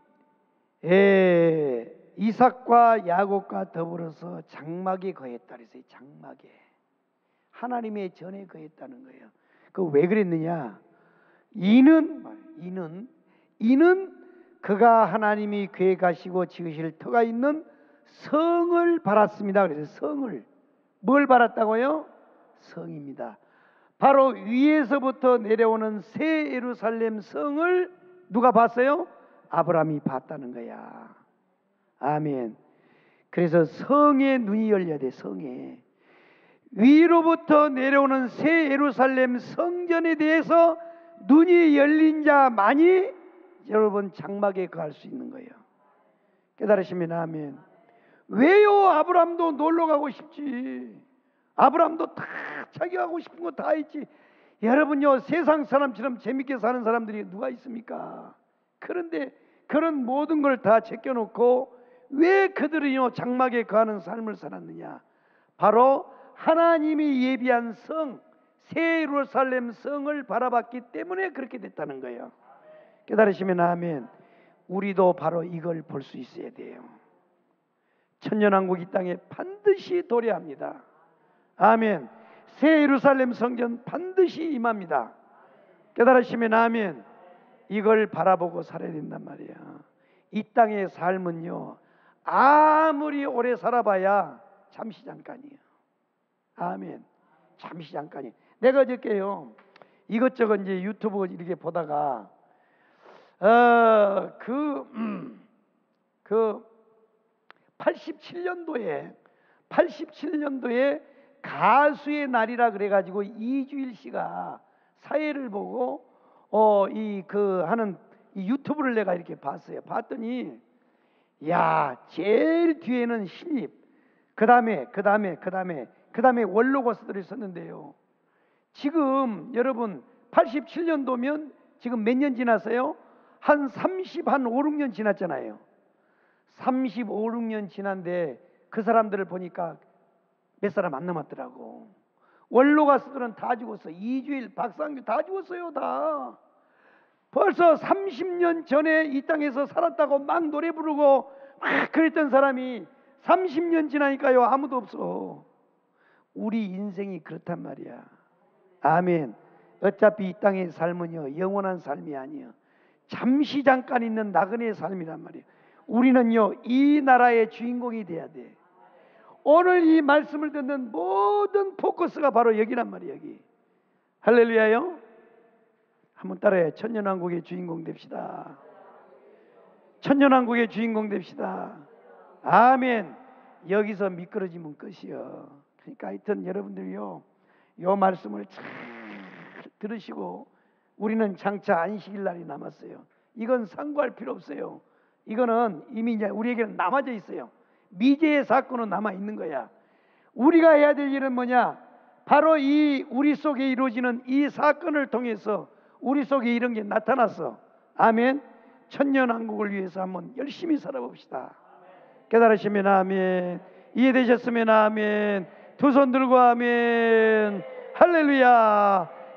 이삭과 야곱과 더불어서 장막에 거했다 그랬어요. 장막에. 하나님의 전에 거했다는 거예요. 그 왜 그랬느냐? 이는 그가 하나님이 계획하시고 지으실 터가 있는 성을 바랐습니다. 그래서 성을. 뭘 바랐다고요? 성입니다. 바로 위에서부터 내려오는 새 예루살렘 성을 누가 봤어요? 아브라함이 봤다는 거야. 아멘. 그래서 성의 눈이 열려야 돼. 성에. 위로부터 내려오는 새 예루살렘 성전에 대해서 눈이 열린 자만이 여러분 장막에 거할 수 있는 거예요. 깨달으시면 아멘. 왜요? 아브라함도 놀러 가고 싶지. 아브라함도 다 자기가 하고 싶은 거 다 있지. 여러분요, 세상 사람처럼 재밌게 사는 사람들이 누가 있습니까? 그런데 그런 모든 걸 다 제껴놓고 왜 그들이요 장막에 거하는 삶을 살았느냐? 바로 하나님이 예비한 성, 새 예루살렘 성을 바라봤기 때문에 그렇게 됐다는 거예요. 깨달으시면 아멘. 우리도 바로 이걸 볼 수 있어야 돼요. 천년왕국 이 땅에 반드시 도래합니다. 아멘. 새 예루살렘 성전 반드시 임합니다. 깨달으시면 아멘. 이걸 바라보고 살아야 된단 말이야. 이 땅의 삶은요, 아무리 오래 살아봐야 잠시 잠깐이에요. 아멘. 잠시 잠깐이에요. 내가 어저께요, 이것저것 이제 유튜브 이렇게 보다가 그 87년도에 가수의 날이라 그래가지고 이주일 씨가 사회를 보고 하는 이 유튜브를 내가 이렇게 봤어요. 봤더니 야, 제일 뒤에는 신입, 그 다음에 원로 가수들이 있었는데요. 지금 여러분 87년도면 지금 몇 년 지났어요? 한 5, 6년 지났잖아요. 35, 6년 지난데 그 사람들을 보니까 몇 사람 안 남았더라고. 원로 가수들은 다 죽었어. 이주일, 박상규 다 죽었어요. 다. 벌써 30년 전에 이 땅에서 살았다고 막 노래 부르고 막 그랬던 사람이 30년 지나니까요 아무도 없어. 우리 인생이 그렇단 말이야. 아멘. 어차피 이 땅의 삶은요 영원한 삶이 아니에요. 잠시 잠깐 있는 나그네의 삶이란 말이에요. 우리는요 이 나라의 주인공이 돼야 돼. 오늘 이 말씀을 듣는 모든 포커스가 바로 여기란 말이에요. 여기. 할렐루야요. 한번 따라해. 천년왕국의 주인공 됩시다. 천년왕국의 주인공 됩시다. 아멘. 여기서 미끄러지면 끝이요. 그러니까 하여튼 여러분들요, 요 말씀을 잘 들으시고, 우리는 장차 안식일 날이 남았어요. 이건 상고할 필요 없어요. 이거는 이미 이제 우리에게는 남아져 있어요. 미제의 사건은 남아 있는 거야. 우리가 해야 될 일은 뭐냐? 바로 이 우리 속에 이루어지는 이 사건을 통해서 우리 속에 이런 게 나타났어. 아멘. 천년왕국을 위해서 한번 열심히 살아봅시다. 깨달으시면 아멘. 이해되셨으면 아멘. 두 손 들고 아멘. 할렐루야.